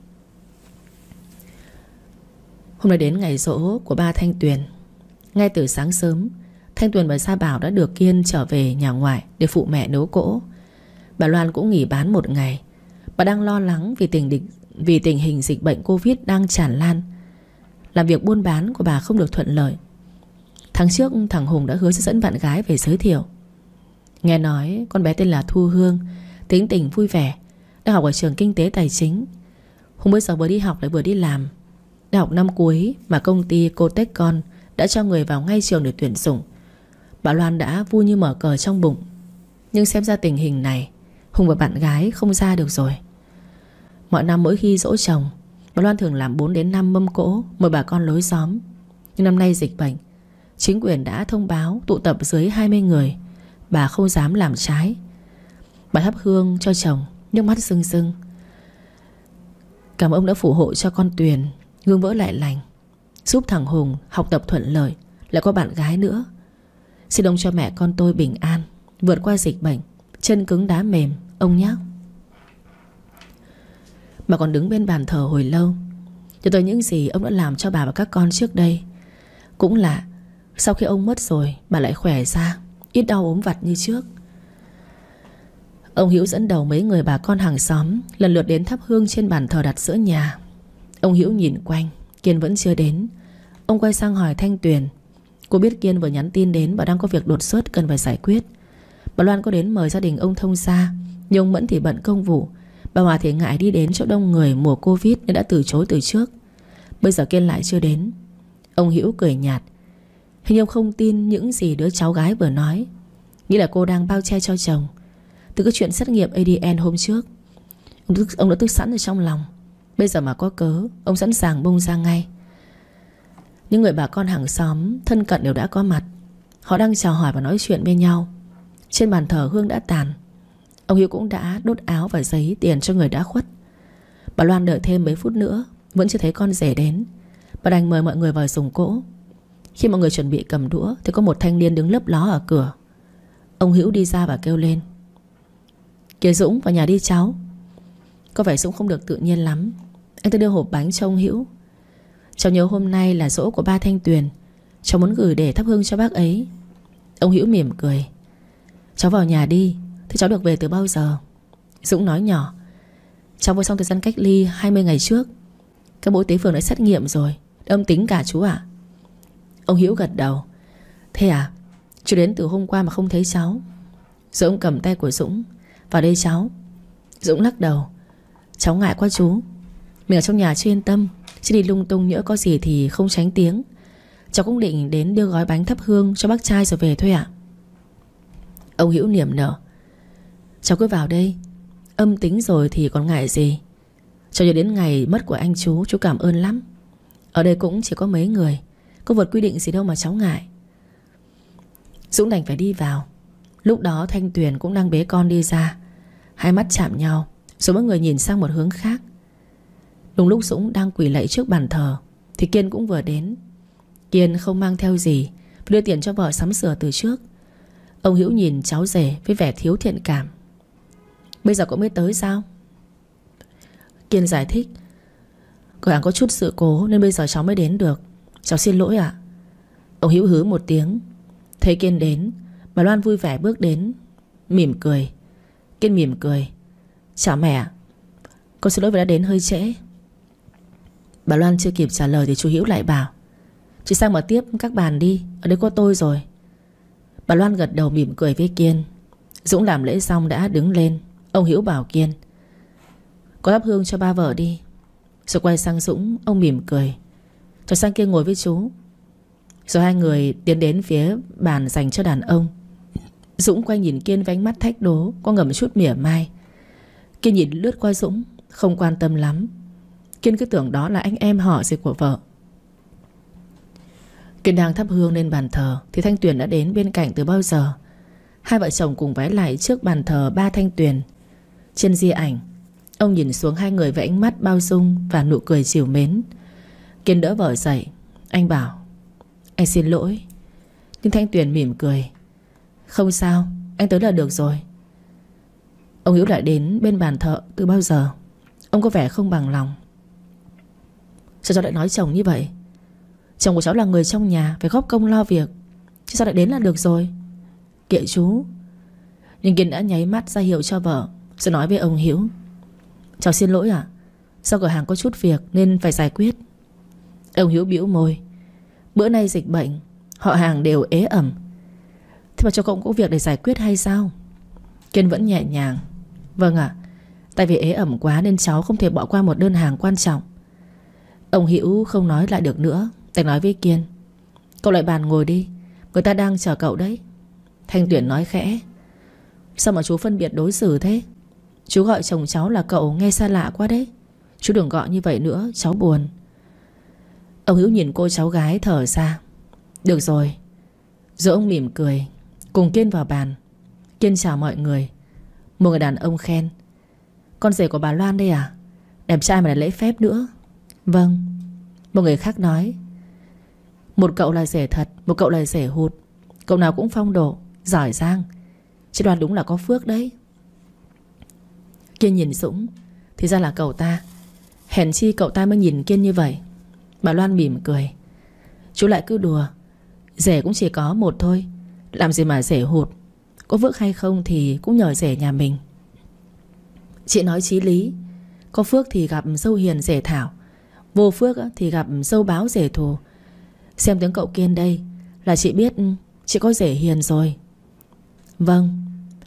Hôm nay đến ngày giỗ của ba Thanh Tuyền. Ngay từ sáng sớm, Thanh Tuyền và Gia Bảo đã được Kiên trở về nhà ngoại để phụ mẹ nấu cỗ. Bà Loan cũng nghỉ bán một ngày. Bà đang lo lắng vì tình, địch, vì tình hình dịch bệnh Covid đang tràn lan. Làm việc buôn bán của bà không được thuận lợi. Tháng trước thằng Hùng đã hứa sẽ dẫn bạn gái về giới thiệu. Nghe nói con bé tên là Thu Hương, tính tình vui vẻ, đang học ở trường kinh tế tài chính. Hùng bây giờ vừa đi học lại vừa đi làm. Đã học năm cuối mà công ty Cotecon đã cho người vào ngay trường để tuyển dụng. Bà Loan đã vui như mở cờ trong bụng. Nhưng xem ra tình hình này, Hùng và bạn gái không ra được rồi. Mọi năm mỗi khi giỗ chồng, bà Loan thường làm bốn đến năm mâm cỗ mời bà con lối xóm. Nhưng năm nay dịch bệnh, chính quyền đã thông báo tụ tập dưới hai mươi người. Bà không dám làm trái. Bà thắp hương cho chồng, nước mắt rưng rưng. Cảm ơn ông đã phù hộ cho con Tuyền gương vỡ lại lành, giúp thằng Hùng học tập thuận lợi, lại có bạn gái nữa. Xin ông cho mẹ con tôi bình an, vượt qua dịch bệnh, chân cứng đá mềm, ông nhé. Bà còn đứng bên bàn thờ hồi lâu, nhớ tới những gì ông đã làm cho bà và các con trước đây. Cũng là sau khi ông mất rồi, bà lại khỏe ra, ít đau ốm vặt như trước. Ông Hữu dẫn đầu mấy người bà con hàng xóm lần lượt đến thắp hương trên bàn thờ đặt giữa nhà. Ông Hữu nhìn quanh, Kiên vẫn chưa đến. Ông quay sang hỏi Thanh Tuyền. Cô biết Kiên vừa nhắn tin đến và đang có việc đột xuất cần phải giải quyết. Bà Loan có đến mời gia đình ông thông gia, nhưng ông Mẫn thì bận công vụ. Bà Hòa thì ngại đi đến chỗ đông người mùa Covid nên đã từ chối từ trước. Bây giờ Kiên lại chưa đến. Ông Hữu cười nhạt. Hình như ông không tin những gì đứa cháu gái vừa nói, nghĩ là cô đang bao che cho chồng. Từ cái chuyện xét nghiệm a đê en hôm trước, Ông, tức, ông đã tức sẵn ở trong lòng. Bây giờ mà có cớ, ông sẵn sàng bung ra ngay. Những người bà con hàng xóm thân cận đều đã có mặt. Họ đang chào hỏi và nói chuyện với nhau. Trên bàn thờ hương đã tàn. Ông Hiếu cũng đã đốt áo và giấy tiền cho người đã khuất. Bà Loan đợi thêm mấy phút nữa vẫn chưa thấy con rể đến. Bà đành mời mọi người vào dùng cỗ. Khi mọi người chuẩn bị cầm đũa thì có một thanh niên đứng lấp ló ở cửa. Ông Hữu đi ra và kêu lên. Kìa Dũng, vào nhà đi cháu. Có vẻ Dũng không được tự nhiên lắm. Anh ta đưa hộp bánh cho ông Hữu. Cháu nhớ hôm nay là giỗ của ba Thanh Tuyền, cháu muốn gửi để thắp hương cho bác ấy. Ông Hữu mỉm cười. Cháu vào nhà đi. Thế cháu được về từ bao giờ? Dũng nói nhỏ. Cháu vừa xong thời gian cách ly hai mươi ngày trước. Các bộ y tế phường đã xét nghiệm rồi, âm tính cả chú ạ. Ông Hữu gật đầu. Thế à? Chú đến từ hôm qua mà không thấy cháu. Rồi ông cầm tay của Dũng. Vào đây cháu. Dũng lắc đầu. Cháu ngại quá chú. Mình ở trong nhà chưa yên tâm, chứ đi lung tung nhỡ có gì thì không tránh tiếng. Cháu cũng định đến đưa gói bánh thắp hương cho bác trai rồi về thôi ạ. Ông Hữu niềm nở. Cháu cứ vào đây. Âm tính rồi thì còn ngại gì. Cháu nhớ đến ngày mất của anh chú, chú cảm ơn lắm. Ở đây cũng chỉ có mấy người, có vượt quy định gì đâu mà cháu ngại. Dũng đành phải đi vào. Lúc đó Thanh Tuyền cũng đang bế con đi ra. Hai mắt chạm nhau, rồi mỗi người nhìn sang một hướng khác. Đúng lúc Dũng đang quỳ lạy trước bàn thờ thì Kiên cũng vừa đến. Kiên không mang theo gì, đưa tiền cho vợ sắm sửa từ trước. Ông Hữu nhìn cháu rể với vẻ thiếu thiện cảm. Bây giờ cậu mới tới sao? Kiên giải thích. Cửa hàng có chút sự cố nên bây giờ cháu mới đến được. Cháu xin lỗi ạ. Ông Hữu hứ một tiếng. Thấy Kiên đến, bà Loan vui vẻ bước đến, mỉm cười. Kiên mỉm cười. Chào mẹ ạ. Con xin lỗi vì đã đến hơi trễ. Bà Loan chưa kịp trả lời thì chú Hữu lại bảo. Chị sang mở tiếp các bàn đi, ở đây có tôi rồi. Bà Loan gật đầu mỉm cười với Kiên. Dũng làm lễ xong đã đứng lên. Ông Hữu bảo Kiên. Có thắp hương cho ba vợ đi. Rồi quay sang Dũng, ông mỉm cười. Cho sang kia ngồi với chú. Rồi hai người tiến đến phía bàn dành cho đàn ông. Dũng quay nhìn Kiên với ánh mắt thách đố, có ngầm chút mỉa mai. Kiên nhìn lướt qua Dũng, không quan tâm lắm. Kiên cứ tưởng đó là anh em họ gì của vợ. Kiên đang thắp hương lên bàn thờ thì Thanh Tuyền đã đến bên cạnh từ bao giờ. Hai vợ chồng cùng vái lại trước bàn thờ ba Thanh Tuyền. Trên di ảnh, ông nhìn xuống hai người với ánh mắt bao dung và nụ cười trìu mến. Kiên đỡ vợ dậy. Anh bảo. Anh xin lỗi. Nhưng Thanh Tuyền mỉm cười. Không sao, anh tới là được rồi. Ông Hữu lại đến bên bàn thờ từ bao giờ. Ông có vẻ không bằng lòng. Sao cháu lại nói chồng như vậy? Chồng của cháu là người trong nhà, phải góp công lo việc, chứ sao lại đến là được rồi. Kệ chú. Nhưng Kiên đã nháy mắt ra hiệu cho vợ, rồi nói với ông Hữu. Cháu xin lỗi ạ. Do cửa hàng có chút việc nên phải giải quyết. Ông Hữu bĩu môi. Bữa nay dịch bệnh, họ hàng đều ế ẩm. Thế mà cháu cũng có việc để giải quyết hay sao? Kiên vẫn nhẹ nhàng. Vâng ạ. Tại vì ế ẩm quá nên cháu không thể bỏ qua một đơn hàng quan trọng. Ông Hữu không nói lại được nữa, đành nói với Kiên. Cậu lại bàn ngồi đi, người ta đang chờ cậu đấy. Thanh Tuyền nói khẽ. Sao mà chú phân biệt đối xử thế? Chú gọi chồng cháu là cậu nghe xa lạ quá đấy. Chú đừng gọi như vậy nữa, cháu buồn. Ông Hữu nhìn cô cháu gái thở ra. Được rồi. Rồi ông mỉm cười, cùng Kiên vào bàn. Kiên chào mọi người. Một người đàn ông khen. Con rể của bà Loan đây à? Đẹp trai mà là lễ phép nữa. Vâng. Một người khác nói. Một cậu là rể thật, một cậu là rể hụt. Cậu nào cũng phong độ, giỏi giang. Chị Đoan đúng là có phước đấy. Kiên nhìn Dũng. Thì ra là cậu ta. Hèn chi cậu ta mới nhìn Kiên như vậy. Bà Loan mỉm cười. Chú lại cứ đùa. Rể cũng chỉ có một thôi, làm gì mà rể hụt. Có phước hay không thì cũng nhờ rể nhà mình. Chị nói chí lý. Có phước thì gặp dâu hiền rể thảo, vô phước thì gặp dâu báo rể thù. Xem tiếng cậu Kiên đây là chị biết chị có rể hiền rồi. Vâng.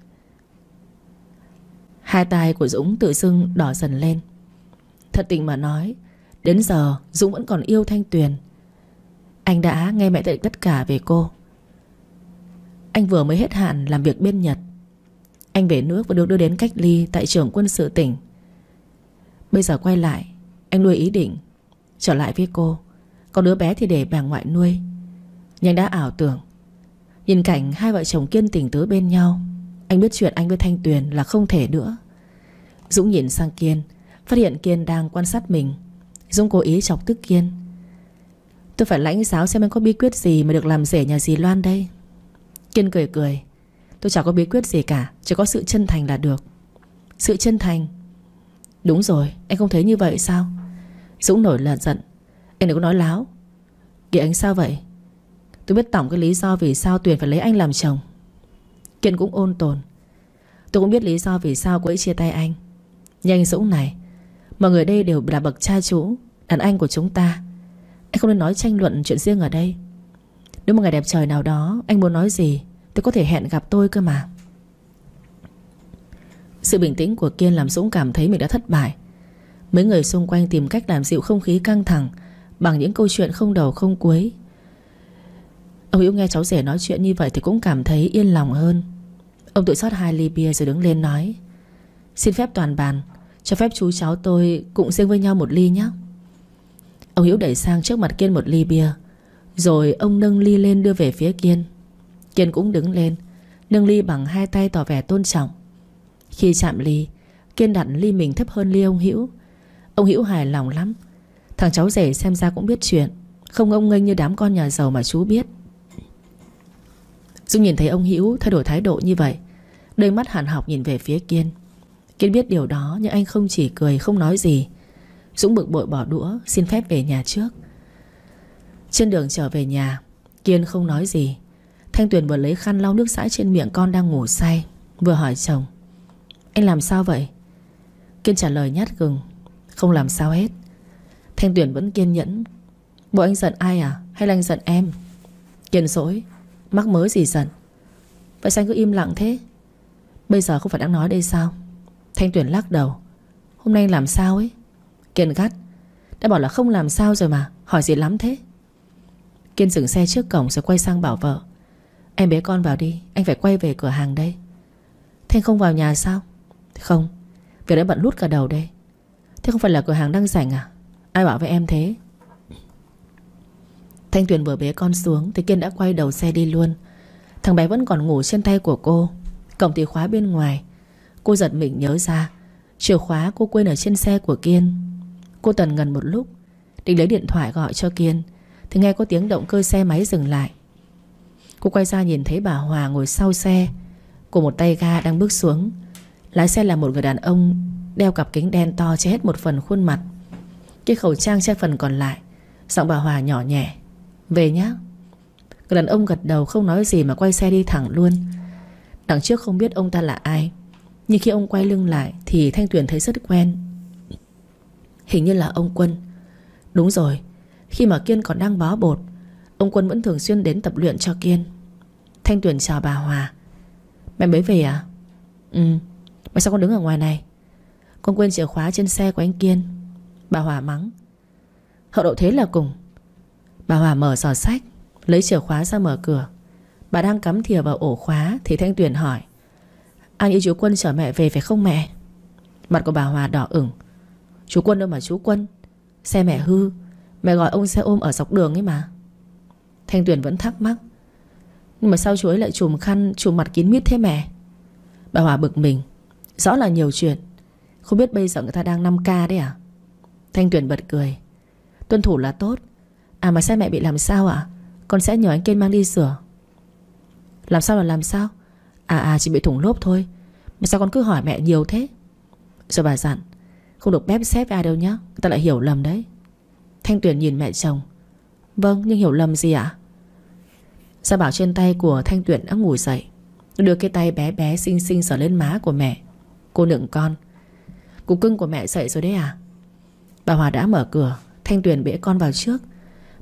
Hai tai của Dũng tự dưng đỏ dần lên. Thật tình mà nói, đến giờ Dũng vẫn còn yêu Thanh Tuyền. Anh đã nghe mẹ dạy tất cả về cô. Anh vừa mới hết hạn làm việc bên Nhật. Anh về nước và được đưa đến cách ly tại trường quân sự tỉnh. Bây giờ quay lại, anh nuôi ý định trở lại với cô. Còn đứa bé thì để bà ngoại nuôi. Nhưng anh đã ảo tưởng. Nhìn cảnh hai vợ chồng Kiên tình tứ bên nhau, anh biết chuyện anh với Thanh Tuyền là không thể nữa. Dũng nhìn sang Kiên, phát hiện Kiên đang quan sát mình. Dũng cố ý chọc tức Kiên. Tôi phải lãnh giáo xem anh có bí quyết gì mà được làm rể nhà dì Loan đây. Kiên cười cười. Tôi chẳng có bí quyết gì cả, chỉ có sự chân thành là được. Sự chân thành? Đúng rồi, anh không thấy như vậy sao? Dũng nổi là giận. Anh đừng có nói láo. Kìa anh sao vậy? Tôi biết tổng cái lý do vì sao Tuyền phải lấy anh làm chồng. Kiên cũng ôn tồn. Tôi cũng biết lý do vì sao cô ấy chia tay anh. Nhưng anh Dũng này, mọi người đây đều là bậc cha chú, đàn anh của chúng ta. Anh không nên nói tranh luận chuyện riêng ở đây. Nếu một ngày đẹp trời nào đó anh muốn nói gì, tôi có thể hẹn gặp tôi cơ mà. Sự bình tĩnh của Kiên làm Dũng cảm thấy mình đã thất bại. Mấy người xung quanh tìm cách làm dịu không khí căng thẳng bằng những câu chuyện không đầu không cuối. Ông Hữu nghe cháu rể nói chuyện như vậy thì cũng cảm thấy yên lòng hơn. Ông tự rót hai ly bia rồi đứng lên nói: Xin phép toàn bàn, cho phép chú cháu tôi cũng riêng với nhau một ly nhé. Ông Hữu đẩy sang trước mặt Kiên một ly bia, rồi ông nâng ly lên đưa về phía Kiên. Kiên cũng đứng lên, nâng ly bằng hai tay tỏ vẻ tôn trọng. Khi chạm ly, Kiên đặt ly mình thấp hơn ly ông Hữu. Ông Hữu hài lòng lắm. Thằng cháu rể xem ra cũng biết chuyện, không ngông nghênh như đám con nhà giàu mà chú biết. Dũng nhìn thấy ông Hữu thay đổi thái độ như vậy, đôi mắt hằn học nhìn về phía Kiên. Kiên biết điều đó nhưng anh không chỉ cười không nói gì. Dũng bực bội bỏ đũa, xin phép về nhà trước. Trên đường trở về nhà, Kiên không nói gì. Thanh Tuyền vừa lấy khăn lau nước dãi trên miệng con đang ngủ say, vừa hỏi chồng: Anh làm sao vậy? Kiên trả lời nhát gừng: Không làm sao hết. Thanh Tuyền vẫn kiên nhẫn: Bộ anh giận ai à? Hay là anh giận em? Kiên dỗi: Mắc mớ gì giận? Vậy sao anh cứ im lặng thế? Bây giờ không phải đang nói đây sao? Thanh Tuyền lắc đầu: Hôm nay anh làm sao ấy? Kiên gắt: Đã bảo là không làm sao rồi mà, hỏi gì lắm thế? Kiên dừng xe trước cổng rồi quay sang bảo vợ: Em bế con vào đi, anh phải quay về cửa hàng đây. Thanh không vào nhà sao? Không, việc đã bận lút cả đầu đây. Thế không phải là cửa hàng đang rảnh à? Ai bảo với em thế? Thanh Tuyền vừa bế con xuống thì Kiên đã quay đầu xe đi luôn. Thằng bé vẫn còn ngủ trên tay của cô. Cổng thì khóa bên ngoài. Cô giật mình nhớ ra chìa khóa cô quên ở trên xe của Kiên. Cô tần ngần một lúc, định lấy điện thoại gọi cho Kiên thì nghe có tiếng động cơ xe máy dừng lại. Cô quay ra nhìn thấy bà Hòa ngồi sau xe, của một tay ga đang bước xuống. Lái xe là một người đàn ông đeo cặp kính đen to che hết một phần khuôn mặt, cái khẩu trang che phần còn lại. Giọng bà Hòa nhỏ nhẹ: Về nhá. Người đàn ông gật đầu không nói gì mà quay xe đi thẳng luôn. Đằng trước không biết ông ta là ai, nhưng khi ông quay lưng lại thì Thanh Tuyền thấy rất quen. Hình như là ông Quân. Đúng rồi, khi mà Kiên còn đang bó bột, ông Quân vẫn thường xuyên đến tập luyện cho Kiên. Thanh Tuyền chào bà Hòa: Mẹ mới về à? Ừ. Mà sao con đứng ở ngoài này? Con quên chìa khóa trên xe của anh Kiên. Bà Hòa mắng: Hậu đậu thế là cùng. Bà Hòa mở giỏ xách, lấy chìa khóa ra mở cửa. Bà đang cắm thìa vào ổ khóa thì Thanh Tuyền hỏi: Anh yêu chú Quân chở mẹ về phải không mẹ? Mặt của bà Hòa đỏ ửng: Chú Quân đâu mà chú Quân? Xe mẹ hư, mẹ gọi ông xe ôm ở dọc đường ấy mà. Thanh Tuyền vẫn thắc mắc: Nhưng mà sao chú ấy lại trùm khăn, trùm mặt kín mít thế mẹ? Bà Hòa bực mình: Rõ là nhiều chuyện. Không biết bây giờ người ta đang năm k đấy à? Thanh Tuyền bật cười: Tuân thủ là tốt. À mà xe mẹ bị làm sao ạ? À? Con sẽ nhờ anh Kiên mang đi sửa. Làm sao là làm sao? À à chỉ bị thủng lốp thôi. Mà sao con cứ hỏi mẹ nhiều thế? Rồi bà dặn: Không được bép xép ai đâu nhá, người ta lại hiểu lầm đấy. Thanh Tuyền nhìn mẹ chồng: Vâng, nhưng hiểu lầm gì ạ? Gia Bảo trên tay của Thanh Tuyền đã ngủ dậy, đưa cái tay bé bé xinh xinh sờ lên má của mẹ. Cô nựng con: Cục cưng của mẹ dậy rồi đấy à? Bà Hòa đã mở cửa. Thanh Tuyền bế con vào trước.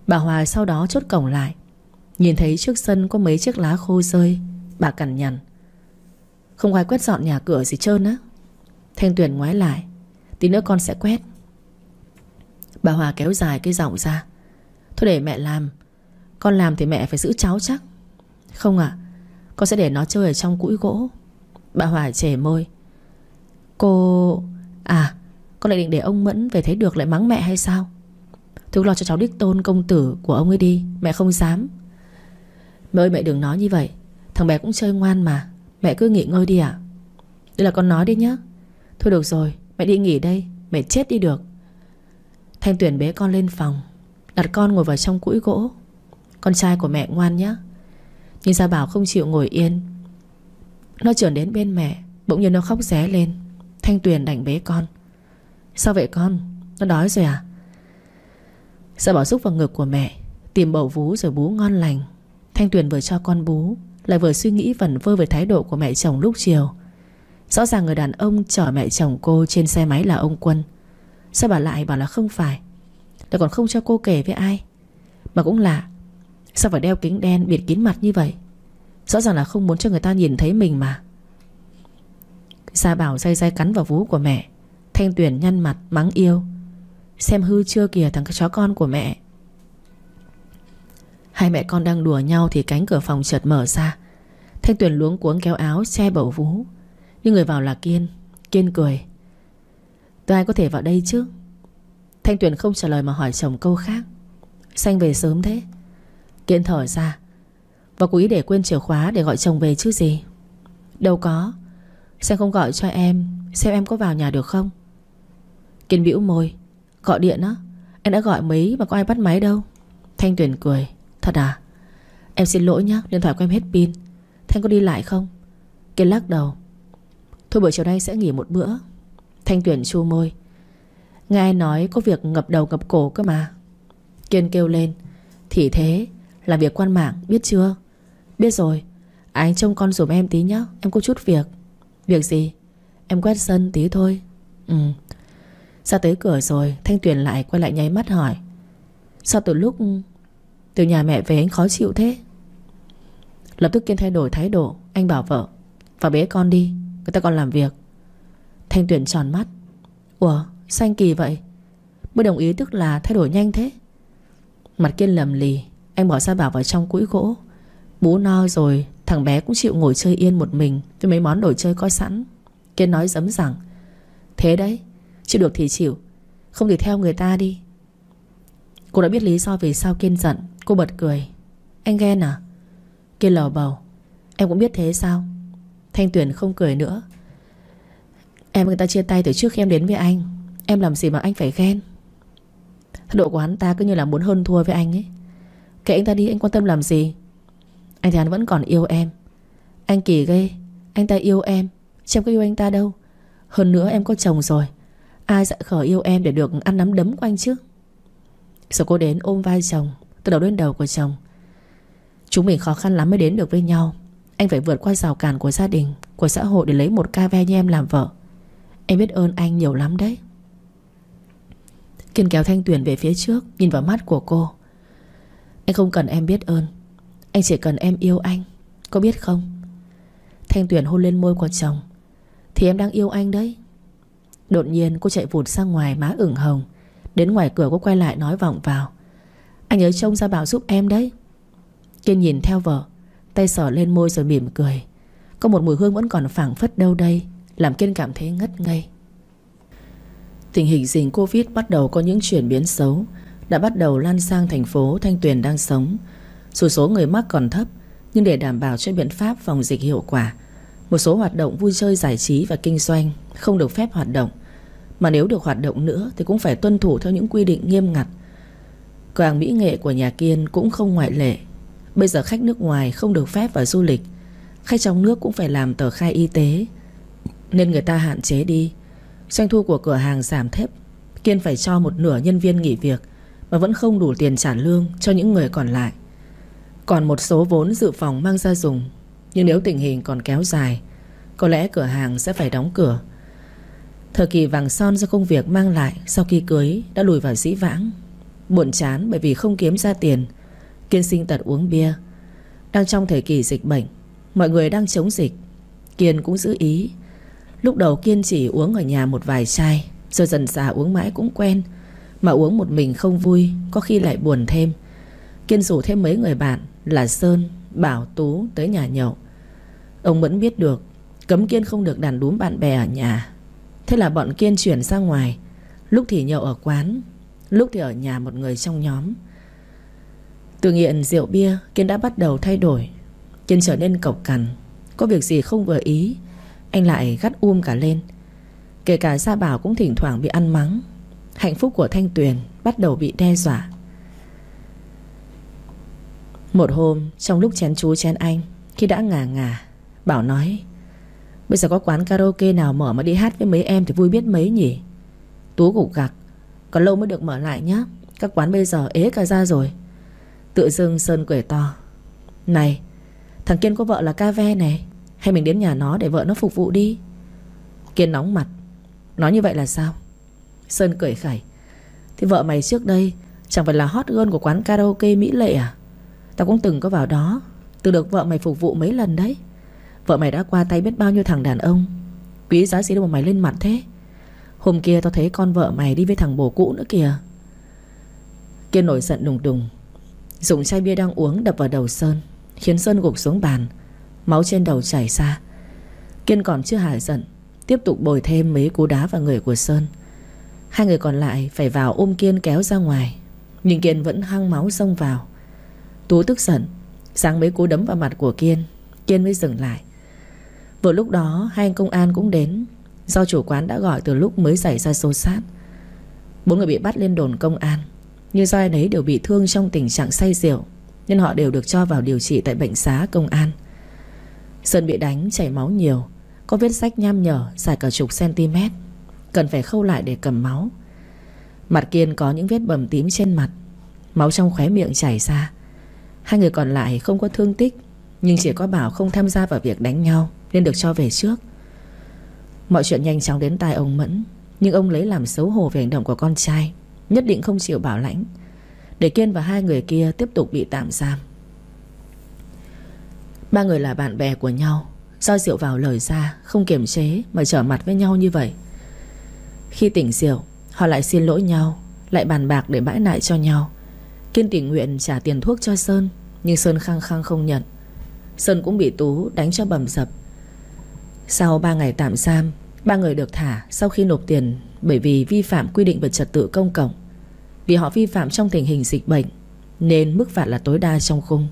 Bà Hòa sau đó chốt cổng lại. Nhìn thấy trước sân có mấy chiếc lá khô rơi, bà cằn nhằn: không ai quét dọn nhà cửa gì trơn á. Thanh Tuyền ngoái lại: tí nữa con sẽ quét. Bà Hòa kéo dài cái giọng ra: thôi để mẹ làm. Con làm thì mẹ phải giữ cháu chắc. Không ạ, con sẽ để nó chơi ở trong cũi gỗ. Bà Hòa chề môi: cô... À, con lại định để ông Mẫn về thấy được lại mắng mẹ hay sao? Thôi lo cho cháu đích tôn công tử của ông ấy đi. Mẹ không dám. Mẹ ơi, mẹ đừng nói như vậy. Thằng bé cũng chơi ngoan mà. Mẹ cứ nghỉ ngơi đi ạ. Đây là con nói đi nhá. Thôi được rồi, mẹ đi nghỉ đây. Mẹ chết đi được. Thanh Tuyền bế con lên phòng, đặt con ngồi vào trong cũi gỗ. Con trai của mẹ ngoan nhá. Nhưng Gia Bảo không chịu ngồi yên. Nó trườn đến bên mẹ, bỗng nhiên nó khóc ré lên. Thanh Tuyền đành bế con. Sao vậy con? Nó đói rồi à? Gia Bảo xúc vào ngực của mẹ, tìm bầu vú rồi bú ngon lành. Thanh Tuyền vừa cho con bú, lại vừa suy nghĩ vẩn vơ về thái độ của mẹ chồng lúc chiều. Rõ ràng người đàn ông chở mẹ chồng cô trên xe máy là ông Quân. Sao bà lại bảo là không phải? Lại còn không cho cô kể với ai. Mà cũng lạ, sao phải đeo kính đen bịt kín mặt như vậy? Rõ ràng là không muốn cho người ta nhìn thấy mình mà. Gia Bảo day day cắn vào vú của mẹ. Thanh Tuyền nhăn mặt mắng yêu: xem hư chưa kìa thằng chó con của mẹ. Hai mẹ con đang đùa nhau thì cánh cửa phòng chợt mở ra. Thanh Tuyền luống cuống kéo áo che bầu vú. Nhưng người vào là Kiên. Kiên cười: tôi ai có thể vào đây chứ? Thanh Tuyền không trả lời mà hỏi chồng câu khác: sao anh về sớm thế? Kiên thở ra: và cố ý để quên chìa khóa để gọi chồng về chứ gì. Đâu có. Sao không gọi cho em, xem em có vào nhà được không? Kiên bĩu môi: gọi điện á? Em đã gọi mấy mà có ai bắt máy đâu. Thanh Tuyền cười: thật à? Em xin lỗi nhá, điện thoại của em hết pin. Thanh có đi lại không? Kiên lắc đầu: thôi buổi chiều nay sẽ nghỉ một bữa. Thanh Tuyền chu môi: nghe ai nói có việc ngập đầu ngập cổ cơ mà. Kiên kêu lên: thì thế, là việc quan mạng biết chưa? Biết rồi. À, anh trông con giùm em tí nhá, em có chút việc. Việc gì? Em quét sân tí thôi. Ừ. Ra tới cửa rồi, Thanh Tuyền lại quay lại nháy mắt hỏi: sao từ lúc từ nhà mẹ về anh khó chịu thế? Lập tức Kiên thay đổi thái độ. Anh bảo vợ: vào bế con đi, người ta còn làm việc. Thanh Tuyền tròn mắt: ủa sao anh kỳ vậy? Mới đồng ý tức là thay đổi nhanh thế? Mặt Kiên lầm lì. Anh bỏ Gia Bảo vào trong cũi gỗ. Bú no rồi, thằng bé cũng chịu ngồi chơi yên một mình với mấy món đồ chơi có sẵn. Kiên nói dấm rằng: thế đấy, chịu được thì chịu, không thì theo người ta đi. Cô đã biết lý do vì sao Kiên giận. Cô bật cười: anh ghen à? Kiên lầu bầu: em cũng biết thế sao? Thanh Tuyền không cười nữa: em người ta chia tay từ trước khi em đến với anh. Em làm gì mà anh phải ghen? Thái độ của hắn ta cứ như là muốn hơn thua với anh ấy. Kệ anh ta đi, anh quan tâm làm gì? Anh thì hắn vẫn còn yêu em. Anh kỳ ghê. Anh ta yêu em chứ em có yêu anh ta đâu. Hơn nữa em có chồng rồi. Ai dạy khờ yêu em để được ăn nắm đấm của anh chứ? Rồi cô đến ôm vai chồng từ đầu đến đầu của chồng. Chúng mình khó khăn lắm mới đến được với nhau. Anh phải vượt qua rào cản của gia đình, của xã hội để lấy một ca ve như em làm vợ. Em biết ơn anh nhiều lắm đấy. Kiên kéo Thanh Tuyền về phía trước, nhìn vào mắt của cô: anh không cần em biết ơn, anh chỉ cần em yêu anh, có biết không? Thanh Tuyền hôn lên môi của chồng: thì em đang yêu anh đấy. Đột nhiên cô chạy vụt ra ngoài, má ửng hồng. Đến ngoài cửa cô quay lại nói vọng vào: anh nhớ trông Gia Bảo giúp em đấy. Kiên nhìn theo vợ, tay sờ lên môi rồi mỉm cười. Có một mùi hương vẫn còn phảng phất đâu đây, làm Kiên cảm thấy ngất ngây. Tình hình dịch Covid bắt đầu có những chuyển biến xấu, đã bắt đầu lan sang thành phố Thanh Tuyền đang sống. Dù số người mắc còn thấp, nhưng để đảm bảo cho biện pháp phòng dịch hiệu quả, một số hoạt động vui chơi giải trí và kinh doanh không được phép hoạt động. Mà nếu được hoạt động nữa thì cũng phải tuân thủ theo những quy định nghiêm ngặt. Cửa hàng mỹ nghệ của nhà Kiên cũng không ngoại lệ. Bây giờ khách nước ngoài không được phép vào du lịch, khách trong nước cũng phải làm tờ khai y tế, nên người ta hạn chế đi. Doanh thu của cửa hàng giảm thấp. Kiên phải cho một nửa nhân viên nghỉ việc mà vẫn không đủ tiền trả lương cho những người còn lại. Còn một số vốn dự phòng mang ra dùng. Nhưng nếu tình hình còn kéo dài, có lẽ cửa hàng sẽ phải đóng cửa. Thời kỳ vàng son do công việc mang lại sau khi cưới đã lùi vào dĩ vãng. Buồn chán bởi vì không kiếm ra tiền, Kiên sinh tật uống bia. Đang trong thời kỳ dịch bệnh, mọi người đang chống dịch, Kiên cũng giữ ý. Lúc đầu Kiên chỉ uống ở nhà một vài chai, rồi dần dà uống mãi cũng quen. Mà uống một mình không vui, có khi lại buồn thêm. Kiên rủ thêm mấy người bạn là Sơn, Bảo, Tú tới nhà nhậu. Ông Mẫn biết được cấm Kiên không được đàn đúm bạn bè ở nhà. Thế là bọn Kiên chuyển ra ngoài, lúc thì nhậu ở quán, lúc thì ở nhà một người trong nhóm. Từ nghiện rượu bia, Kiên đã bắt đầu thay đổi. Kiên trở nên cộc cằn. Có việc gì không vừa ý, anh lại gắt um cả lên. Kể cả Gia Bảo cũng thỉnh thoảng bị ăn mắng. Hạnh phúc của Thanh Tuyền bắt đầu bị đe dọa. Một hôm trong lúc chén chú chén anh, khi đã ngà ngà, Bảo nói: bây giờ có quán karaoke nào mở mà đi hát với mấy em thì vui biết mấy nhỉ? Tú gục gặc: còn lâu mới được mở lại nhá, các quán bây giờ ế cả ra rồi. Tự dưng Sơn cười to: này, thằng Kiên có vợ là ca ve này, hay mình đến nhà nó để vợ nó phục vụ đi? Kiên nóng mặt: nói như vậy là sao? Sơn cười khẩy: thì vợ mày trước đây chẳng phải là hot girl của quán karaoke Mỹ Lệ à? Tao cũng từng có vào đó, từng được vợ mày phục vụ mấy lần đấy. Vợ mày đã qua tay biết bao nhiêu thằng đàn ông. Quý giá gì đâu mà mày lên mặt thế. Hôm kia tao thấy con vợ mày đi với thằng bồ cũ nữa kìa. Kiên nổi giận đùng đùng, dùng chai bia đang uống đập vào đầu Sơn, khiến Sơn gục xuống bàn, máu trên đầu chảy ra. Kiên còn chưa hả giận, tiếp tục bồi thêm mấy cú đá vào người của Sơn. Hai người còn lại phải vào ôm Kiên kéo ra ngoài, nhưng Kiên vẫn hăng máu xông vào. Tú tức giận giáng mấy cú đấm vào mặt của Kiên, Kiên mới dừng lại. Vừa lúc đó hai anh công an cũng đến. Do chủ quán đã gọi từ lúc mới xảy ra xô xát. Bốn người bị bắt lên đồn công an, nhưng do ai nấy đều bị thương trong tình trạng say rượu, nên họ đều được cho vào điều trị tại bệnh xá công an. Sơn bị đánh chảy máu nhiều, có vết rách nham nhở dài cả chục cm, cần phải khâu lại để cầm máu. Mặt Kiên có những vết bầm tím trên mặt, máu trong khóe miệng chảy ra. Hai người còn lại không có thương tích, nhưng chỉ có Bảo không tham gia vào việc đánh nhau nên được cho về trước. Mọi chuyện nhanh chóng đến tai ông Mẫn, nhưng ông lấy làm xấu hổ về hành động của con trai, nhất định không chịu bảo lãnh, để Kiên và hai người kia tiếp tục bị tạm giam. Ba người là bạn bè của nhau, do rượu vào lời ra không kiềm chế mà trở mặt với nhau như vậy. Khi tỉnh rượu, họ lại xin lỗi nhau, lại bàn bạc để bãi nại cho nhau. Kiên tình nguyện trả tiền thuốc cho Sơn, nhưng Sơn khăng khăng không nhận. Sơn cũng bị Tú đánh cho bầm dập. Sau ba ngày tạm giam, ba người được thả sau khi nộp tiền bởi vì vi phạm quy định về trật tự công cộng. Vì họ vi phạm trong tình hình dịch bệnh nên mức phạt là tối đa trong khung.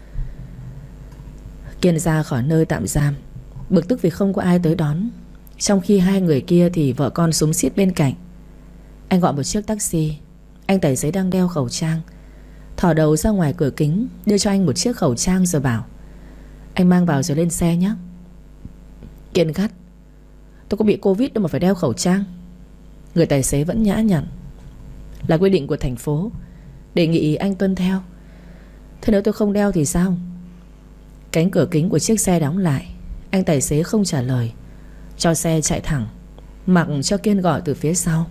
Kiên ra khỏi nơi tạm giam, bực tức vì không có ai tới đón, trong khi hai người kia thì vợ con xúm xít bên cạnh. Anh gọi một chiếc taxi. Anh tài xế đang đeo khẩu trang, thò đầu ra ngoài cửa kính, đưa cho anh một chiếc khẩu trang rồi bảo: anh mang vào rồi lên xe nhé. Kiên gắt: tôi có bị Covid đâu mà phải đeo khẩu trang. Người tài xế vẫn nhã nhặn: là quy định của thành phố, đề nghị anh tuân theo. Thế nếu tôi không đeo thì sao? Cánh cửa kính của chiếc xe đóng lại. Anh tài xế không trả lời, cho xe chạy thẳng, mặc cho Kiên gọi từ phía sau.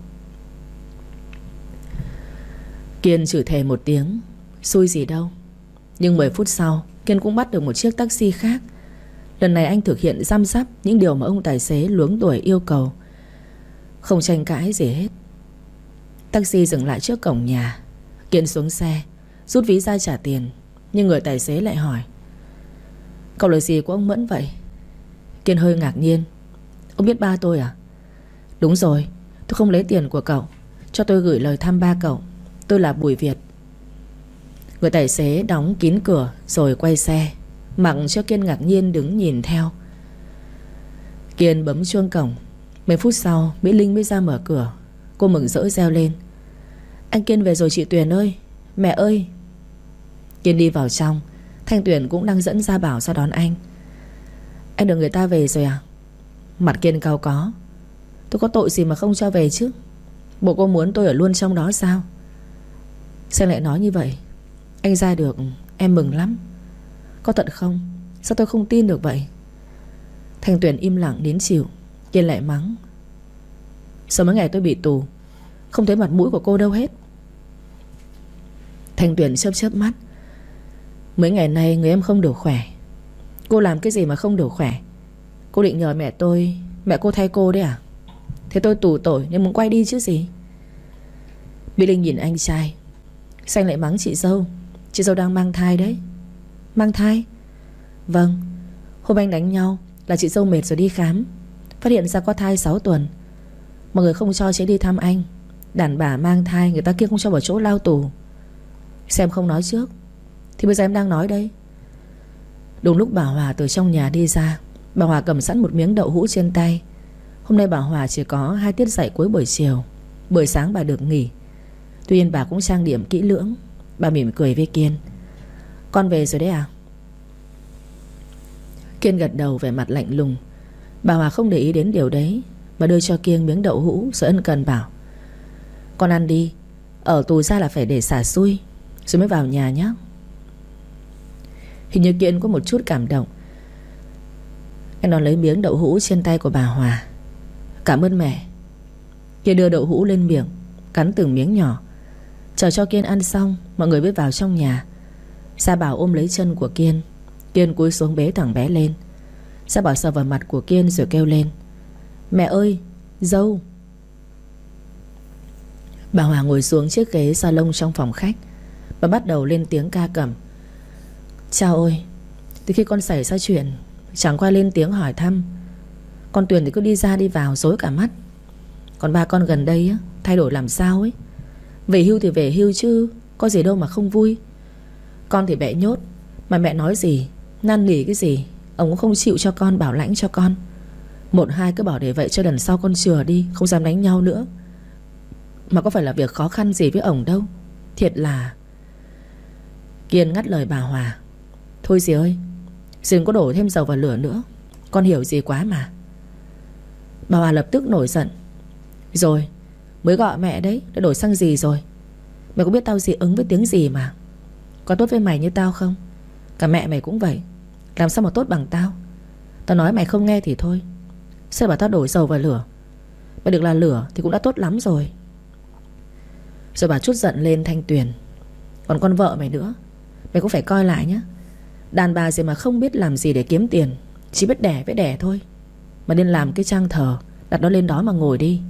Kiên chửi thề một tiếng, xui gì đâu. Nhưng mười phút sau, Kiên cũng bắt được một chiếc taxi khác. Lần này anh thực hiện răm rắp những điều mà ông tài xế luống tuổi yêu cầu, không tranh cãi gì hết. Taxi dừng lại trước cổng nhà. Kiên xuống xe, rút ví ra trả tiền, nhưng người tài xế lại hỏi: cậu lời gì của ông Mẫn vậy? Kiên hơi ngạc nhiên: ông biết ba tôi à? Đúng rồi, tôi không lấy tiền của cậu, cho tôi gửi lời thăm ba cậu. Tôi là Bùi Việt. Người tài xế đóng kín cửa rồi quay xe, mặc cho Kiên ngạc nhiên đứng nhìn theo. Kiên bấm chuông cổng. Mấy phút sau Mỹ Linh mới ra mở cửa. Cô mừng rỡ reo lên: anh Kiên về rồi chị Tuyền ơi, mẹ ơi. Kiên đi vào trong. Thanh Tuyền cũng đang dẫn Gia Bảo ra đón anh. Anh được người ta về rồi à? Mặt Kiên cau có: tôi có tội gì mà không cho về chứ? Bộ cô muốn tôi ở luôn trong đó sao? Sao lại nói như vậy? Anh ra được em mừng lắm. Có thật không? Sao tôi không tin được vậy? Thanh Tuyền im lặng đến chịu. Kiên lại mắng: sao mấy ngày tôi bị tù, không thấy mặt mũi của cô đâu hết. Thanh Tuyền chớp chớp mắt. Mấy ngày nay người em không được khỏe. Cô làm cái gì mà không được khỏe? Cô định nhờ mẹ tôi, mẹ cô thay cô đấy à? Thế tôi tù tội nên muốn quay đi chứ gì. Mỹ Linh nhìn anh trai. Sao anh lại mắng chị dâu? Chị dâu đang mang thai đấy. Mang thai? Vâng. Hôm anh đánh nhau là chị dâu mệt rồi đi khám, phát hiện ra có thai sáu tuần. Mọi người không cho chị đi thăm anh. Đàn bà mang thai người ta kia không cho vào chỗ lao tù. Xem không nói trước thì bây giờ em đang nói đây. Đúng lúc bà Hòa từ trong nhà đi ra, bà Hòa cầm sẵn một miếng đậu hũ trên tay. Hôm nay bà Hòa chỉ có hai tiết dạy cuối buổi chiều, buổi sáng bà được nghỉ. Tuy nhiên bà cũng trang điểm kỹ lưỡng. Bà mỉm cười với Kiên. Con về rồi đấy à? Kiên gật đầu vẻ mặt lạnh lùng. Bà Hòa không để ý đến điều đấy. Bà đưa cho Kiên miếng đậu hũ rồi ân cần bảo: Con ăn đi, ở tù ra là phải để xả xui rồi mới vào nhà nhé. Hình như Kiên có một chút cảm động. Anh đón lấy miếng đậu hũ trên tay của bà Hòa. Cảm ơn mẹ. Kiên đưa đậu hũ lên miệng, cắn từng miếng nhỏ. Chờ cho Kiên ăn xong, mọi người mới vào trong nhà. Gia Bảo ôm lấy chân của Kiên. Kiên cúi xuống bế thằng bé lên. Gia Bảo sờ vào mặt của Kiên rồi kêu lên: Mẹ ơi, dâu. Bà Hòa ngồi xuống chiếc ghế salon trong phòng khách. Bà bắt đầu lên tiếng ca cẩm. Chao ôi, từ khi con xảy ra chuyện chẳng qua lên tiếng hỏi thăm. Con Tuyền thì cứ đi ra đi vào rối cả mắt. Còn ba con gần đây á, thay đổi làm sao ấy. Về hưu thì về hưu chứ có gì đâu mà không vui. Con thì mẹ nhốt, mà mẹ nói gì, năn nỉ cái gì ông cũng không chịu cho con, bảo lãnh cho con. Một hai cứ bảo để vậy cho lần sau con chừa đi, không dám đánh nhau nữa. Mà có phải là việc khó khăn gì với ổng đâu. Thiệt là... Kiên ngắt lời bà Hòa. Thôi dì ơi, dì đừng có đổ thêm dầu vào lửa nữa. Con hiểu dì quá mà. Bà Hòa lập tức nổi giận. Rồi, mới gọi mẹ đấy, đã đổi sang dì rồi. Mày có biết tao dị ứng với tiếng gì mà. Có tốt với mày như tao không? Cả mẹ mày cũng vậy. Làm sao mà tốt bằng tao. Tao nói mày không nghe thì thôi. Sao bảo tao đổ dầu vào lửa? Mày được là lửa thì cũng đã tốt lắm rồi. Rồi bà trút giận lên Thanh Tuyền. Còn con vợ mày nữa, mày cũng phải coi lại nhé. Đàn bà gì mà không biết làm gì để kiếm tiền, chỉ biết đẻ với đẻ thôi. Mà nên làm cái trang thờ, đặt nó lên đó mà ngồi đi.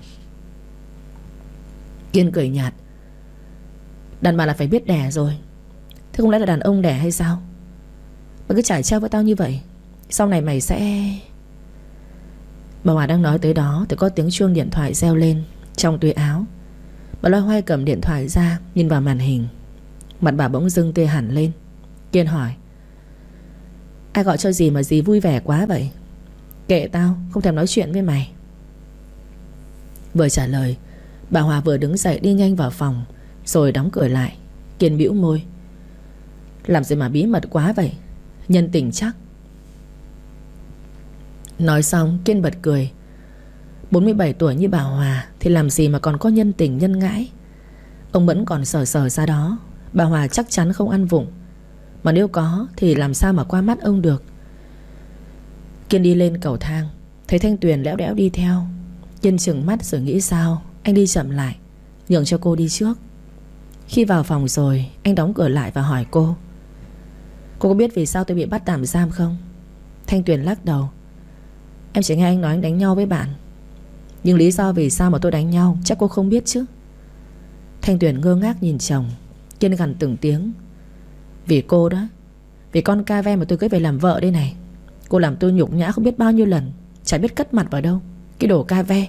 Kiên cười nhạt. Đàn bà là phải biết đẻ rồi. Thế không lẽ là đàn ông đẻ hay sao? Mày cứ trải treo với tao như vậy, sau này mày sẽ... Bà Hòa đang nói tới đó thì có tiếng chuông điện thoại reo lên trong túi áo. Bà loay hoay cầm điện thoại ra, nhìn vào màn hình. Mặt bà bỗng dưng tươi hẳn lên. Kiên hỏi: Ai gọi cho dì mà dì vui vẻ quá vậy? Kệ tao, không thèm nói chuyện với mày. Vừa trả lời, bà Hòa vừa đứng dậy đi nhanh vào phòng, rồi đóng cửa lại. Kiên bĩu môi. Làm gì mà bí mật quá vậy? Nhân tình chắc. Nói xong Kiên bật cười. bốn mươi bảy tuổi như bà Hòa thì làm gì mà còn có nhân tình nhân ngãi. Ông Mẫn còn sờ sờ ra đó. Bà Hòa chắc chắn không ăn vụng. Mà nếu có thì làm sao mà qua mắt ông được. Kiên đi lên cầu thang, thấy Thanh Tuyền lẽo đẽo đi theo. Kiên chừng mắt rồi nghĩ sao. Anh đi chậm lại, nhường cho cô đi trước. Khi vào phòng rồi, anh đóng cửa lại và hỏi cô: Cô có biết vì sao tôi bị bắt tạm giam không? Thanh Tuyền lắc đầu. Em chỉ nghe anh nói anh đánh nhau với bạn. Nhưng lý do vì sao mà tôi đánh nhau chắc cô không biết chứ. Thanh Tuyền ngơ ngác nhìn chồng. Kiên gằn từng tiếng. Vì cô đó, vì con ca ve mà tôi cưới về làm vợ đây này. Cô làm tôi nhục nhã không biết bao nhiêu lần, chả biết cất mặt vào đâu. Cái đồ ca ve.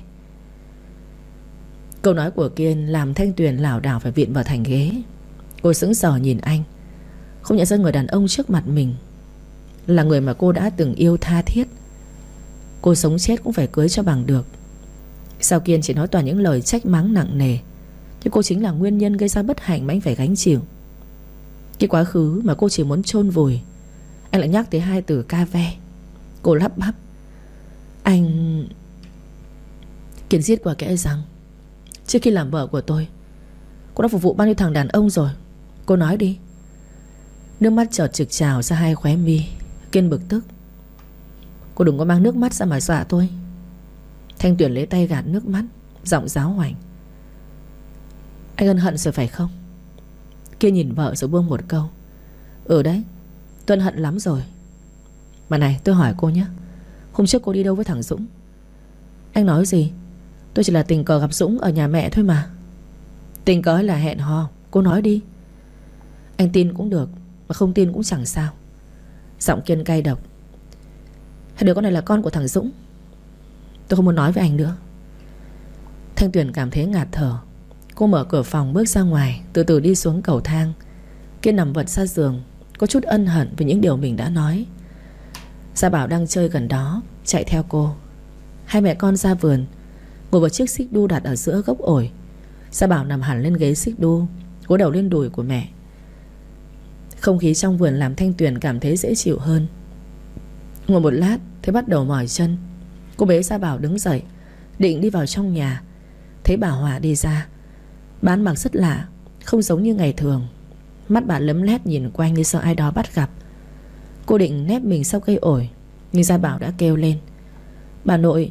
Câu nói của Kiên làm Thanh Tuyền lảo đảo phải vịn vào thành ghế. Cô sững sờ nhìn anh, không nhận ra người đàn ông trước mặt mình là người mà cô đã từng yêu tha thiết. Cô sống chết cũng phải cưới cho bằng được. Sao Kiên chỉ nói toàn những lời trách mắng nặng nề, chứ cô chính là nguyên nhân gây ra bất hạnh mà anh phải gánh chịu. Cái quá khứ mà cô chỉ muốn chôn vùi, anh lại nhắc tới hai từ ca ve. Cô lắp bắp. Anh... Kiên giết qua kẽ răng. Trước khi làm vợ của tôi, cô đã phục vụ bao nhiêu thằng đàn ông rồi. Cô nói đi. Nước mắt chợt trực trào ra hai khóe mi. Kiên bực tức. Cô đừng có mang nước mắt ra mà dọa tôi. Thanh Tuyền lấy tay gạt nước mắt, giọng giáo hoành. Anh ân hận rồi phải không? Kia nhìn vợ rồi buông một câu: Ừ đấy, tôi hận lắm rồi. Mà này, tôi hỏi cô nhé, hôm trước cô đi đâu với thằng Dũng? Anh nói gì? Tôi chỉ là tình cờ gặp Dũng ở nhà mẹ thôi mà. Tình cờ hay là hẹn hò? Cô nói đi. Anh tin cũng được, mà không tin cũng chẳng sao. Giọng Kiên cay độc: Hay đứa con này là con của thằng Dũng? Tôi không muốn nói với anh nữa. Thanh Tuyền cảm thấy ngạt thở. Cô mở cửa phòng bước ra ngoài, từ từ đi xuống cầu thang. Kiên nằm vật ra giường, có chút ân hận về những điều mình đã nói. Gia Bảo đang chơi gần đó, chạy theo cô. Hai mẹ con ra vườn, ngồi vào chiếc xích đu đặt ở giữa gốc ổi. Gia Bảo nằm hẳn lên ghế xích đu, gối đầu lên đùi của mẹ. Không khí trong vườn làm Thanh Tuyền cảm thấy dễ chịu hơn. Ngồi một lát thấy bắt đầu mỏi chân, cô bế Gia Bảo đứng dậy, định đi vào trong nhà. Thấy bà Hòa đi ra. Bà ăn mặc rất lạ, không giống như ngày thường. Mắt bà lấm lét nhìn quanh như sợ ai đó bắt gặp. Cô định nép mình sau cây ổi, nhưng Gia Bảo đã kêu lên: Bà nội.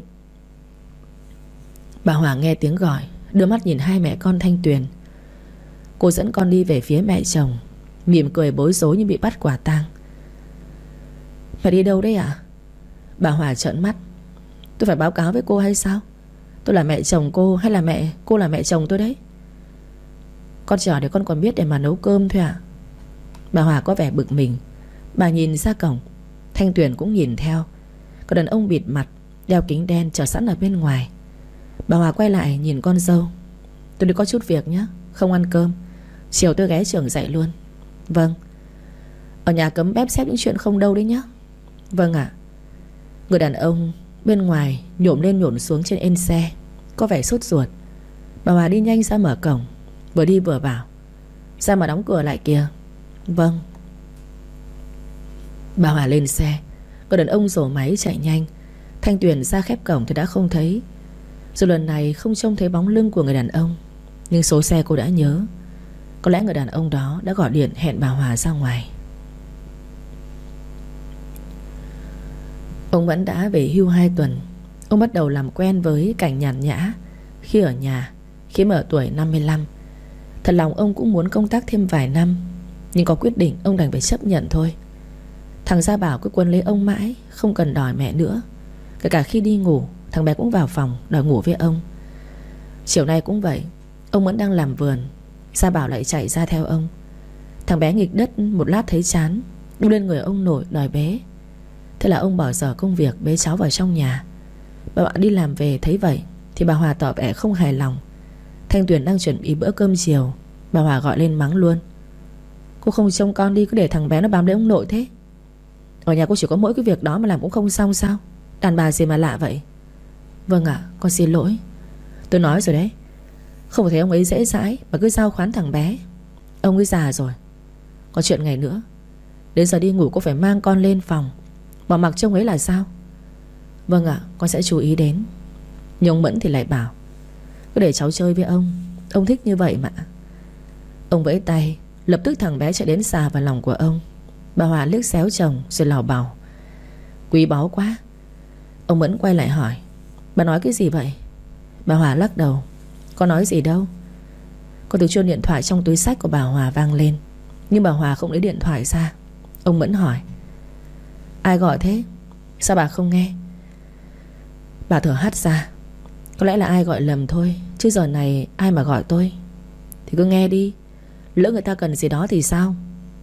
Bà Hòa nghe tiếng gọi, đưa mắt nhìn hai mẹ con Thanh Tuyền. Cô dẫn con đi về phía mẹ chồng, mỉm cười bối rối như bị bắt quả tang. Phải đi đâu đấy ạ? À? Bà Hòa trợn mắt: Tôi phải báo cáo với cô hay sao? Tôi là mẹ chồng cô hay là mẹ cô là mẹ chồng tôi đấy? Con chờ để con còn biết để mà nấu cơm thôi ạ. À? Bà Hòa có vẻ bực mình. Bà nhìn ra cổng. Thanh Tuyền cũng nhìn theo. Có đàn ông bịt mặt, đeo kính đen chờ sẵn ở bên ngoài. Bà Hòa quay lại nhìn con dâu: Tôi đi có chút việc nhé, không ăn cơm, chiều tôi ghé trường dạy luôn. Vâng. Ở nhà cấm bếp xếp những chuyện không đâu đấy nhé. Vâng ạ. Người đàn ông bên ngoài nhổm lên nhổn xuống trên ên xe, có vẻ sốt ruột. Bà Hòa đi nhanh ra mở cổng, vừa đi vừa bảo: Ra mà đóng cửa lại kìa. Vâng. Bà Hòa lên xe. Người đàn ông rổ máy chạy nhanh. Thanh Tuyền ra khép cổng thì đã không thấy. Rồi lần này không trông thấy bóng lưng của người đàn ông, nhưng số xe cô đã nhớ. Có lẽ người đàn ông đó đã gọi điện hẹn bà Hòa ra ngoài. Ông vẫn đã về hưu hai tuần. Ông bắt đầu làm quen với cảnh nhàn nhã khi ở nhà, khi mà ở tuổi năm mươi lăm. Thật lòng ông cũng muốn công tác thêm vài năm, nhưng có quyết định ông đành phải chấp nhận thôi. Thằng Gia Bảo cứ quấn lấy ông mãi, không cần đòi mẹ nữa. Kể cả khi đi ngủ, thằng bé cũng vào phòng đòi ngủ với ông. Chiều nay cũng vậy. Ông vẫn đang làm vườn, Gia Bảo lại chạy ra theo ông. Thằng bé nghịch đất một lát thấy chán, đu lên người ông nội đòi bế. Thế là ông bỏ dở công việc bế cháu vào trong nhà. Bà bạn đi làm về thấy vậy thì bà Hòa tỏ vẻ không hài lòng. Thanh Tuyền đang chuẩn bị bữa cơm chiều, bà Hòa gọi lên mắng luôn: Cô không trông con đi, cứ để thằng bé nó bám lấy ông nội thế. Ở nhà cô chỉ có mỗi cái việc đó mà làm cũng không xong sao? Đàn bà gì mà lạ vậy? Vâng ạ, con xin lỗi. Tôi nói rồi đấy, không thấy ông ấy dễ dãi mà cứ giao khoán thằng bé. Ông ấy già rồi. Có chuyện ngày nữa, đến giờ đi ngủ cô phải mang con lên phòng, bỏ mặc trông ấy là sao? Vâng ạ, con sẽ chú ý đến. Nhưng ông Mẫn thì lại bảo: Cứ để cháu chơi với ông, ông thích như vậy mà. Ông vẫy tay, lập tức thằng bé chạy đến xà vào lòng của ông. Bà Hòa liếc xéo chồng rồi lào bảo: Quý báu quá. Ông Mẫn quay lại hỏi: Bà nói cái gì vậy? Bà Hòa lắc đầu: Có nói gì đâu. Có tiếng chuông điện thoại trong túi xách của bà Hòa vang lên, nhưng bà Hòa không lấy điện thoại ra. Ông Mẫn hỏi: Ai gọi thế? Sao bà không nghe? Bà thở hắt ra: Có lẽ là ai gọi lầm thôi, chứ giờ này ai mà gọi tôi. Thì cứ nghe đi, lỡ người ta cần gì đó thì sao?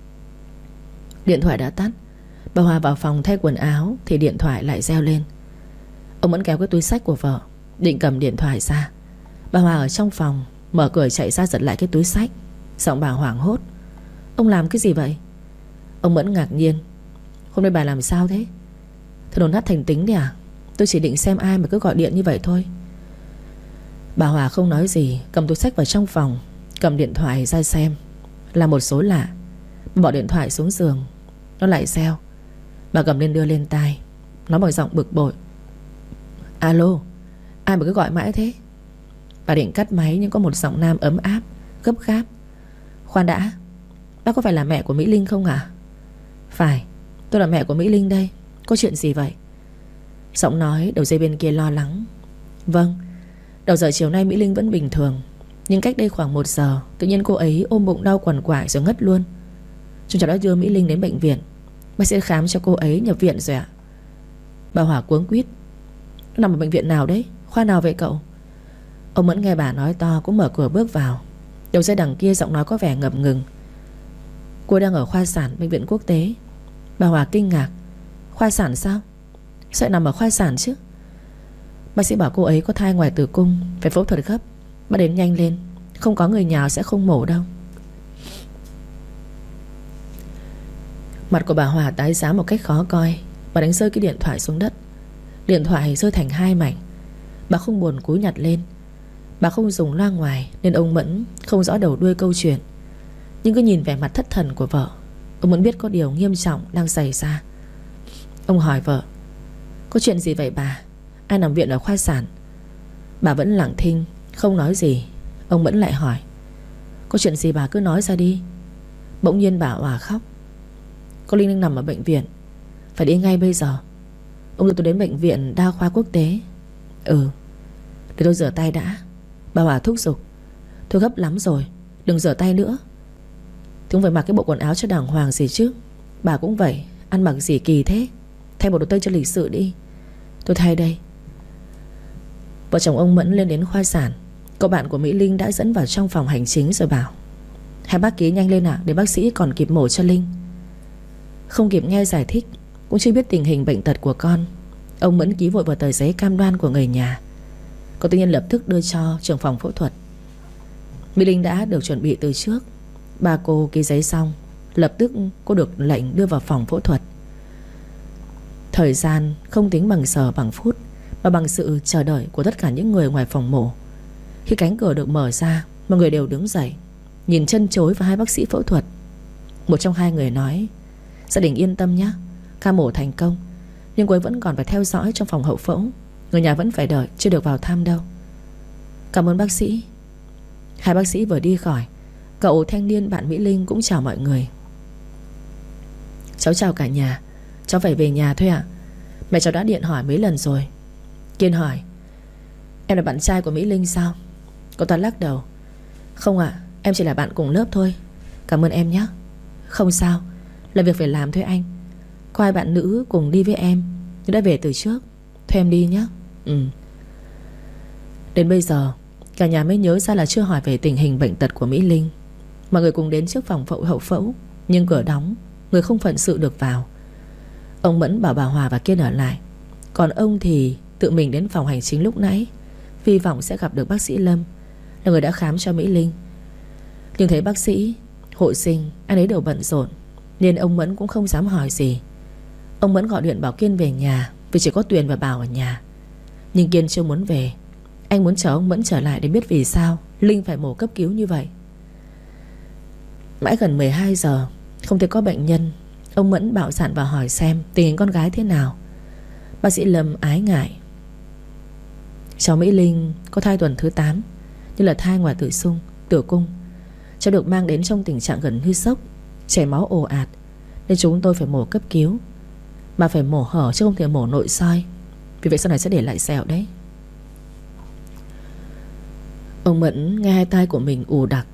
Điện thoại đã tắt. Bà Hòa vào phòng thay quần áo thì điện thoại lại reo lên. Ông Mẫn kéo cái túi xách của vợ, định cầm điện thoại ra. Bà Hòa ở trong phòng, mở cửa chạy ra giật lại cái túi xách. Giọng bà hoảng hốt: Ông làm cái gì vậy? Ông Mẫn ngạc nhiên: Hôm nay bà làm sao thế? Thôi đồn nát thành tính đi à? Tôi chỉ định xem ai mà cứ gọi điện như vậy thôi. Bà Hòa không nói gì, cầm túi xách vào trong phòng, cầm điện thoại ra xem. Là một số lạ. Bà bỏ điện thoại xuống giường. Nó lại reo. Bà cầm lên đưa lên tai, nói bằng giọng bực bội: Alo, ai mà cứ gọi mãi thế? Bà định cắt máy nhưng có một giọng nam ấm áp, gấp gáp: Khoan đã, bác có phải là mẹ của Mỹ Linh không à? Phải, tôi là mẹ của Mỹ Linh đây. Có chuyện gì vậy? Giọng nói đầu dây bên kia lo lắng: Vâng, đầu giờ chiều nay Mỹ Linh vẫn bình thường, Nhưng cách đây khoảng một giờ, tự nhiên cô ấy ôm bụng đau quằn quại rồi ngất luôn. Chúng cháu đã đưa Mỹ Linh đến bệnh viện. Bác sĩ khám cho cô ấy nhập viện rồi ạ. Bà Hòa cuống quýt: Nằm ở bệnh viện nào đấy? Khoa nào vậy cậu? Ông Mẫn nghe bà nói to cũng mở cửa bước vào. Đầu dây đằng kia giọng nói có vẻ ngập ngừng: Cô đang ở khoa sản bệnh viện quốc tế. Bà Hòa kinh ngạc: Khoa sản sao? Sao lại nằm ở khoa sản chứ? Bác sĩ bảo cô ấy có thai ngoài tử cung, phải phẫu thuật gấp. Bà đến nhanh lên, không có người nhà sẽ không mổ đâu. Mặt của bà Hòa tái xám một cách khó coi. Bà đánh rơi cái điện thoại xuống đất. Điện thoại rơi thành hai mảnh. Bà không buồn cúi nhặt lên. Bà không dùng loa ngoài nên ông Mẫn không rõ đầu đuôi câu chuyện. Nhưng cứ nhìn vẻ mặt thất thần của vợ, ông Mẫn biết có điều nghiêm trọng đang xảy ra. Ông hỏi vợ: Có chuyện gì vậy bà? Ai nằm viện ở khoa sản? Bà vẫn lặng thinh, không nói gì. Ông Mẫn lại hỏi: Có chuyện gì bà cứ nói ra đi. Bỗng nhiên bà òa khóc: Cô Linh đang nằm ở bệnh viện, phải đi ngay bây giờ. Ông đưa tôi đến bệnh viện đa khoa quốc tế. Ừ, để tôi rửa tay đã. Bà Hòa thúc giục: Thôi gấp lắm rồi, đừng rửa tay nữa. Thì không phải mặc cái bộ quần áo cho đàng hoàng gì chứ. Bà cũng vậy, ăn mặc gì kỳ thế. Thay bộ đồ tây cho lịch sự đi. Tôi thay đây. Vợ chồng ông Mẫn lên đến khoa sản. Cậu bạn của Mỹ Linh đã dẫn vào trong phòng hành chính rồi bảo: Hai bác ký nhanh lên ạ, để bác sĩ còn kịp mổ cho Linh. Không kịp nghe giải thích, cũng chưa biết tình hình bệnh tật của con, ông Mẫn ký vội vào tờ giấy cam đoan của người nhà. Cậu tự nhiên lập tức đưa cho trưởng phòng phẫu thuật. Mỹ Linh đã được chuẩn bị từ trước. Ba cô ký giấy xong, lập tức cô được lệnh đưa vào phòng phẫu thuật. Thời gian không tính bằng giờ bằng phút, mà bằng sự chờ đợi của tất cả những người ngoài phòng mổ. Khi cánh cửa được mở ra, mọi người đều đứng dậy, nhìn chân chối vào hai bác sĩ phẫu thuật. Một trong hai người nói: Gia đình yên tâm nhé, ca mổ thành công, nhưng cô ấy vẫn còn phải theo dõi trong phòng hậu phẫu. Người nhà vẫn phải đợi, chưa được vào thăm đâu. Cảm ơn bác sĩ. Hai bác sĩ vừa đi khỏi, cậu thanh niên bạn Mỹ Linh cũng chào mọi người. Cháu chào cả nhà, cháu phải về nhà thôi ạ. Mẹ cháu đã điện hỏi mấy lần rồi. Kiên hỏi: Em là bạn trai của Mỹ Linh sao? Cậu ta lắc đầu: Không ạ, em chỉ là bạn cùng lớp thôi. Cảm ơn em nhé. Không sao, là việc phải làm thôi anh. Có hai bạn nữ cùng đi với em nhưng đã về từ trước. Thôi em đi nhé. Ừ. Đến bây giờ cả nhà mới nhớ ra là chưa hỏi về tình hình bệnh tật của Mỹ Linh. Mọi người cùng đến trước phòng phẫu hậu phẫu, nhưng cửa đóng, người không phận sự được vào. Ông Mẫn bảo bà Hòa và Kiên ở lại, còn ông thì tự mình đến phòng hành chính lúc nãy, hy vọng sẽ gặp được bác sĩ Lâm, là người đã khám cho Mỹ Linh. Nhưng thấy bác sĩ, hội sinh, anh ấy đều bận rộn, nên ông Mẫn cũng không dám hỏi gì. Ông Mẫn gọi điện bảo Kiên về nhà, vì chỉ có Tuyền và Bảo ở nhà. Nhưng Kiên chưa muốn về. Anh muốn chờ ông Mẫn trở lại để biết vì sao Linh phải mổ cấp cứu như vậy. Mãi gần mười hai giờ không thấy có bệnh nhân, ông Mẫn bạo dạn và hỏi xem tình hình con gái thế nào. Bác sĩ Lâm ái ngại: Cháu Mỹ Linh có thai tuần thứ tám, nhưng là thai ngoài tử cung, tử cung. Cháu được mang đến trong tình trạng gần như sốc, chảy máu ồ ạt, nên chúng tôi phải mổ cấp cứu. Mà phải mổ hở chứ không thể mổ nội soi, vì vậy sau này sẽ để lại sẹo đấy. Ông Mẫn nghe hai tai của mình ù đặc.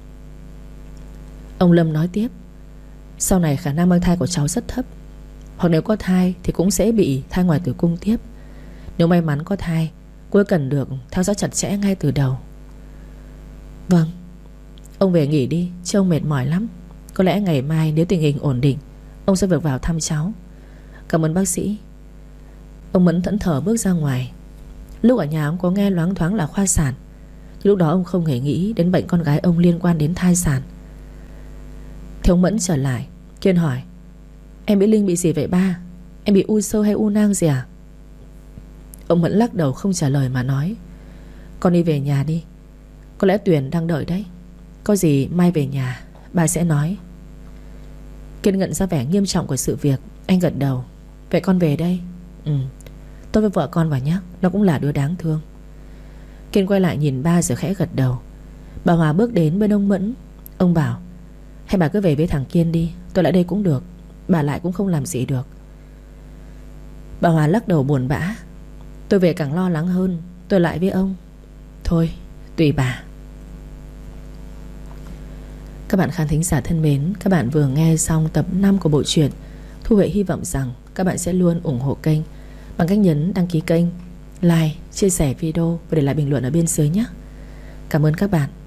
Ông Lâm nói tiếp: Sau này khả năng mang thai của cháu rất thấp, hoặc nếu có thai thì cũng sẽ bị thai ngoài tử cung tiếp. Nếu may mắn có thai, cô ấy cần được theo dõi chặt chẽ ngay từ đầu. Vâng. Ông về nghỉ đi, chứ ông mệt mỏi lắm. Có lẽ ngày mai nếu tình hình ổn định, ông sẽ được vào thăm cháu. Cảm ơn bác sĩ. Ông Mẫn thẫn thờ bước ra ngoài. Lúc ở nhà ông có nghe loáng thoáng là khoa sản, nhưng lúc đó ông không hề nghĩ đến bệnh con gái ông liên quan đến thai sản. Thì ông Mẫn trở lại. Kiên hỏi: Em Mỹ Linh bị gì vậy ba? Em bị u xơ hay u nang gì à? Ông Mẫn lắc đầu không trả lời mà nói: Con đi về nhà đi, có lẽ Tuyền đang đợi đấy. Có gì mai về nhà bà sẽ nói. Kiên nhận ra vẻ nghiêm trọng của sự việc. Anh gật đầu: Vậy con về đây. Ừ, tôi với vợ con vào nhé, nó cũng là đứa đáng thương. Kiên quay lại nhìn ba rồi khẽ gật đầu. Bà Hòa bước đến bên ông Mẫn. Ông bảo: Hay bà cứ về với thằng Kiên đi, tôi lại đây cũng được. Bà lại cũng không làm gì được. Bà Hòa lắc đầu buồn bã: Tôi về càng lo lắng hơn, tôi lại với ông. Thôi tùy bà. Các bạn khán thính giả thân mến, các bạn vừa nghe xong tập năm của bộ truyện. Thu Huệ hy vọng rằng các bạn sẽ luôn ủng hộ kênh bằng cách nhấn đăng ký kênh, like, chia sẻ video và để lại bình luận ở bên dưới nhé. Cảm ơn các bạn.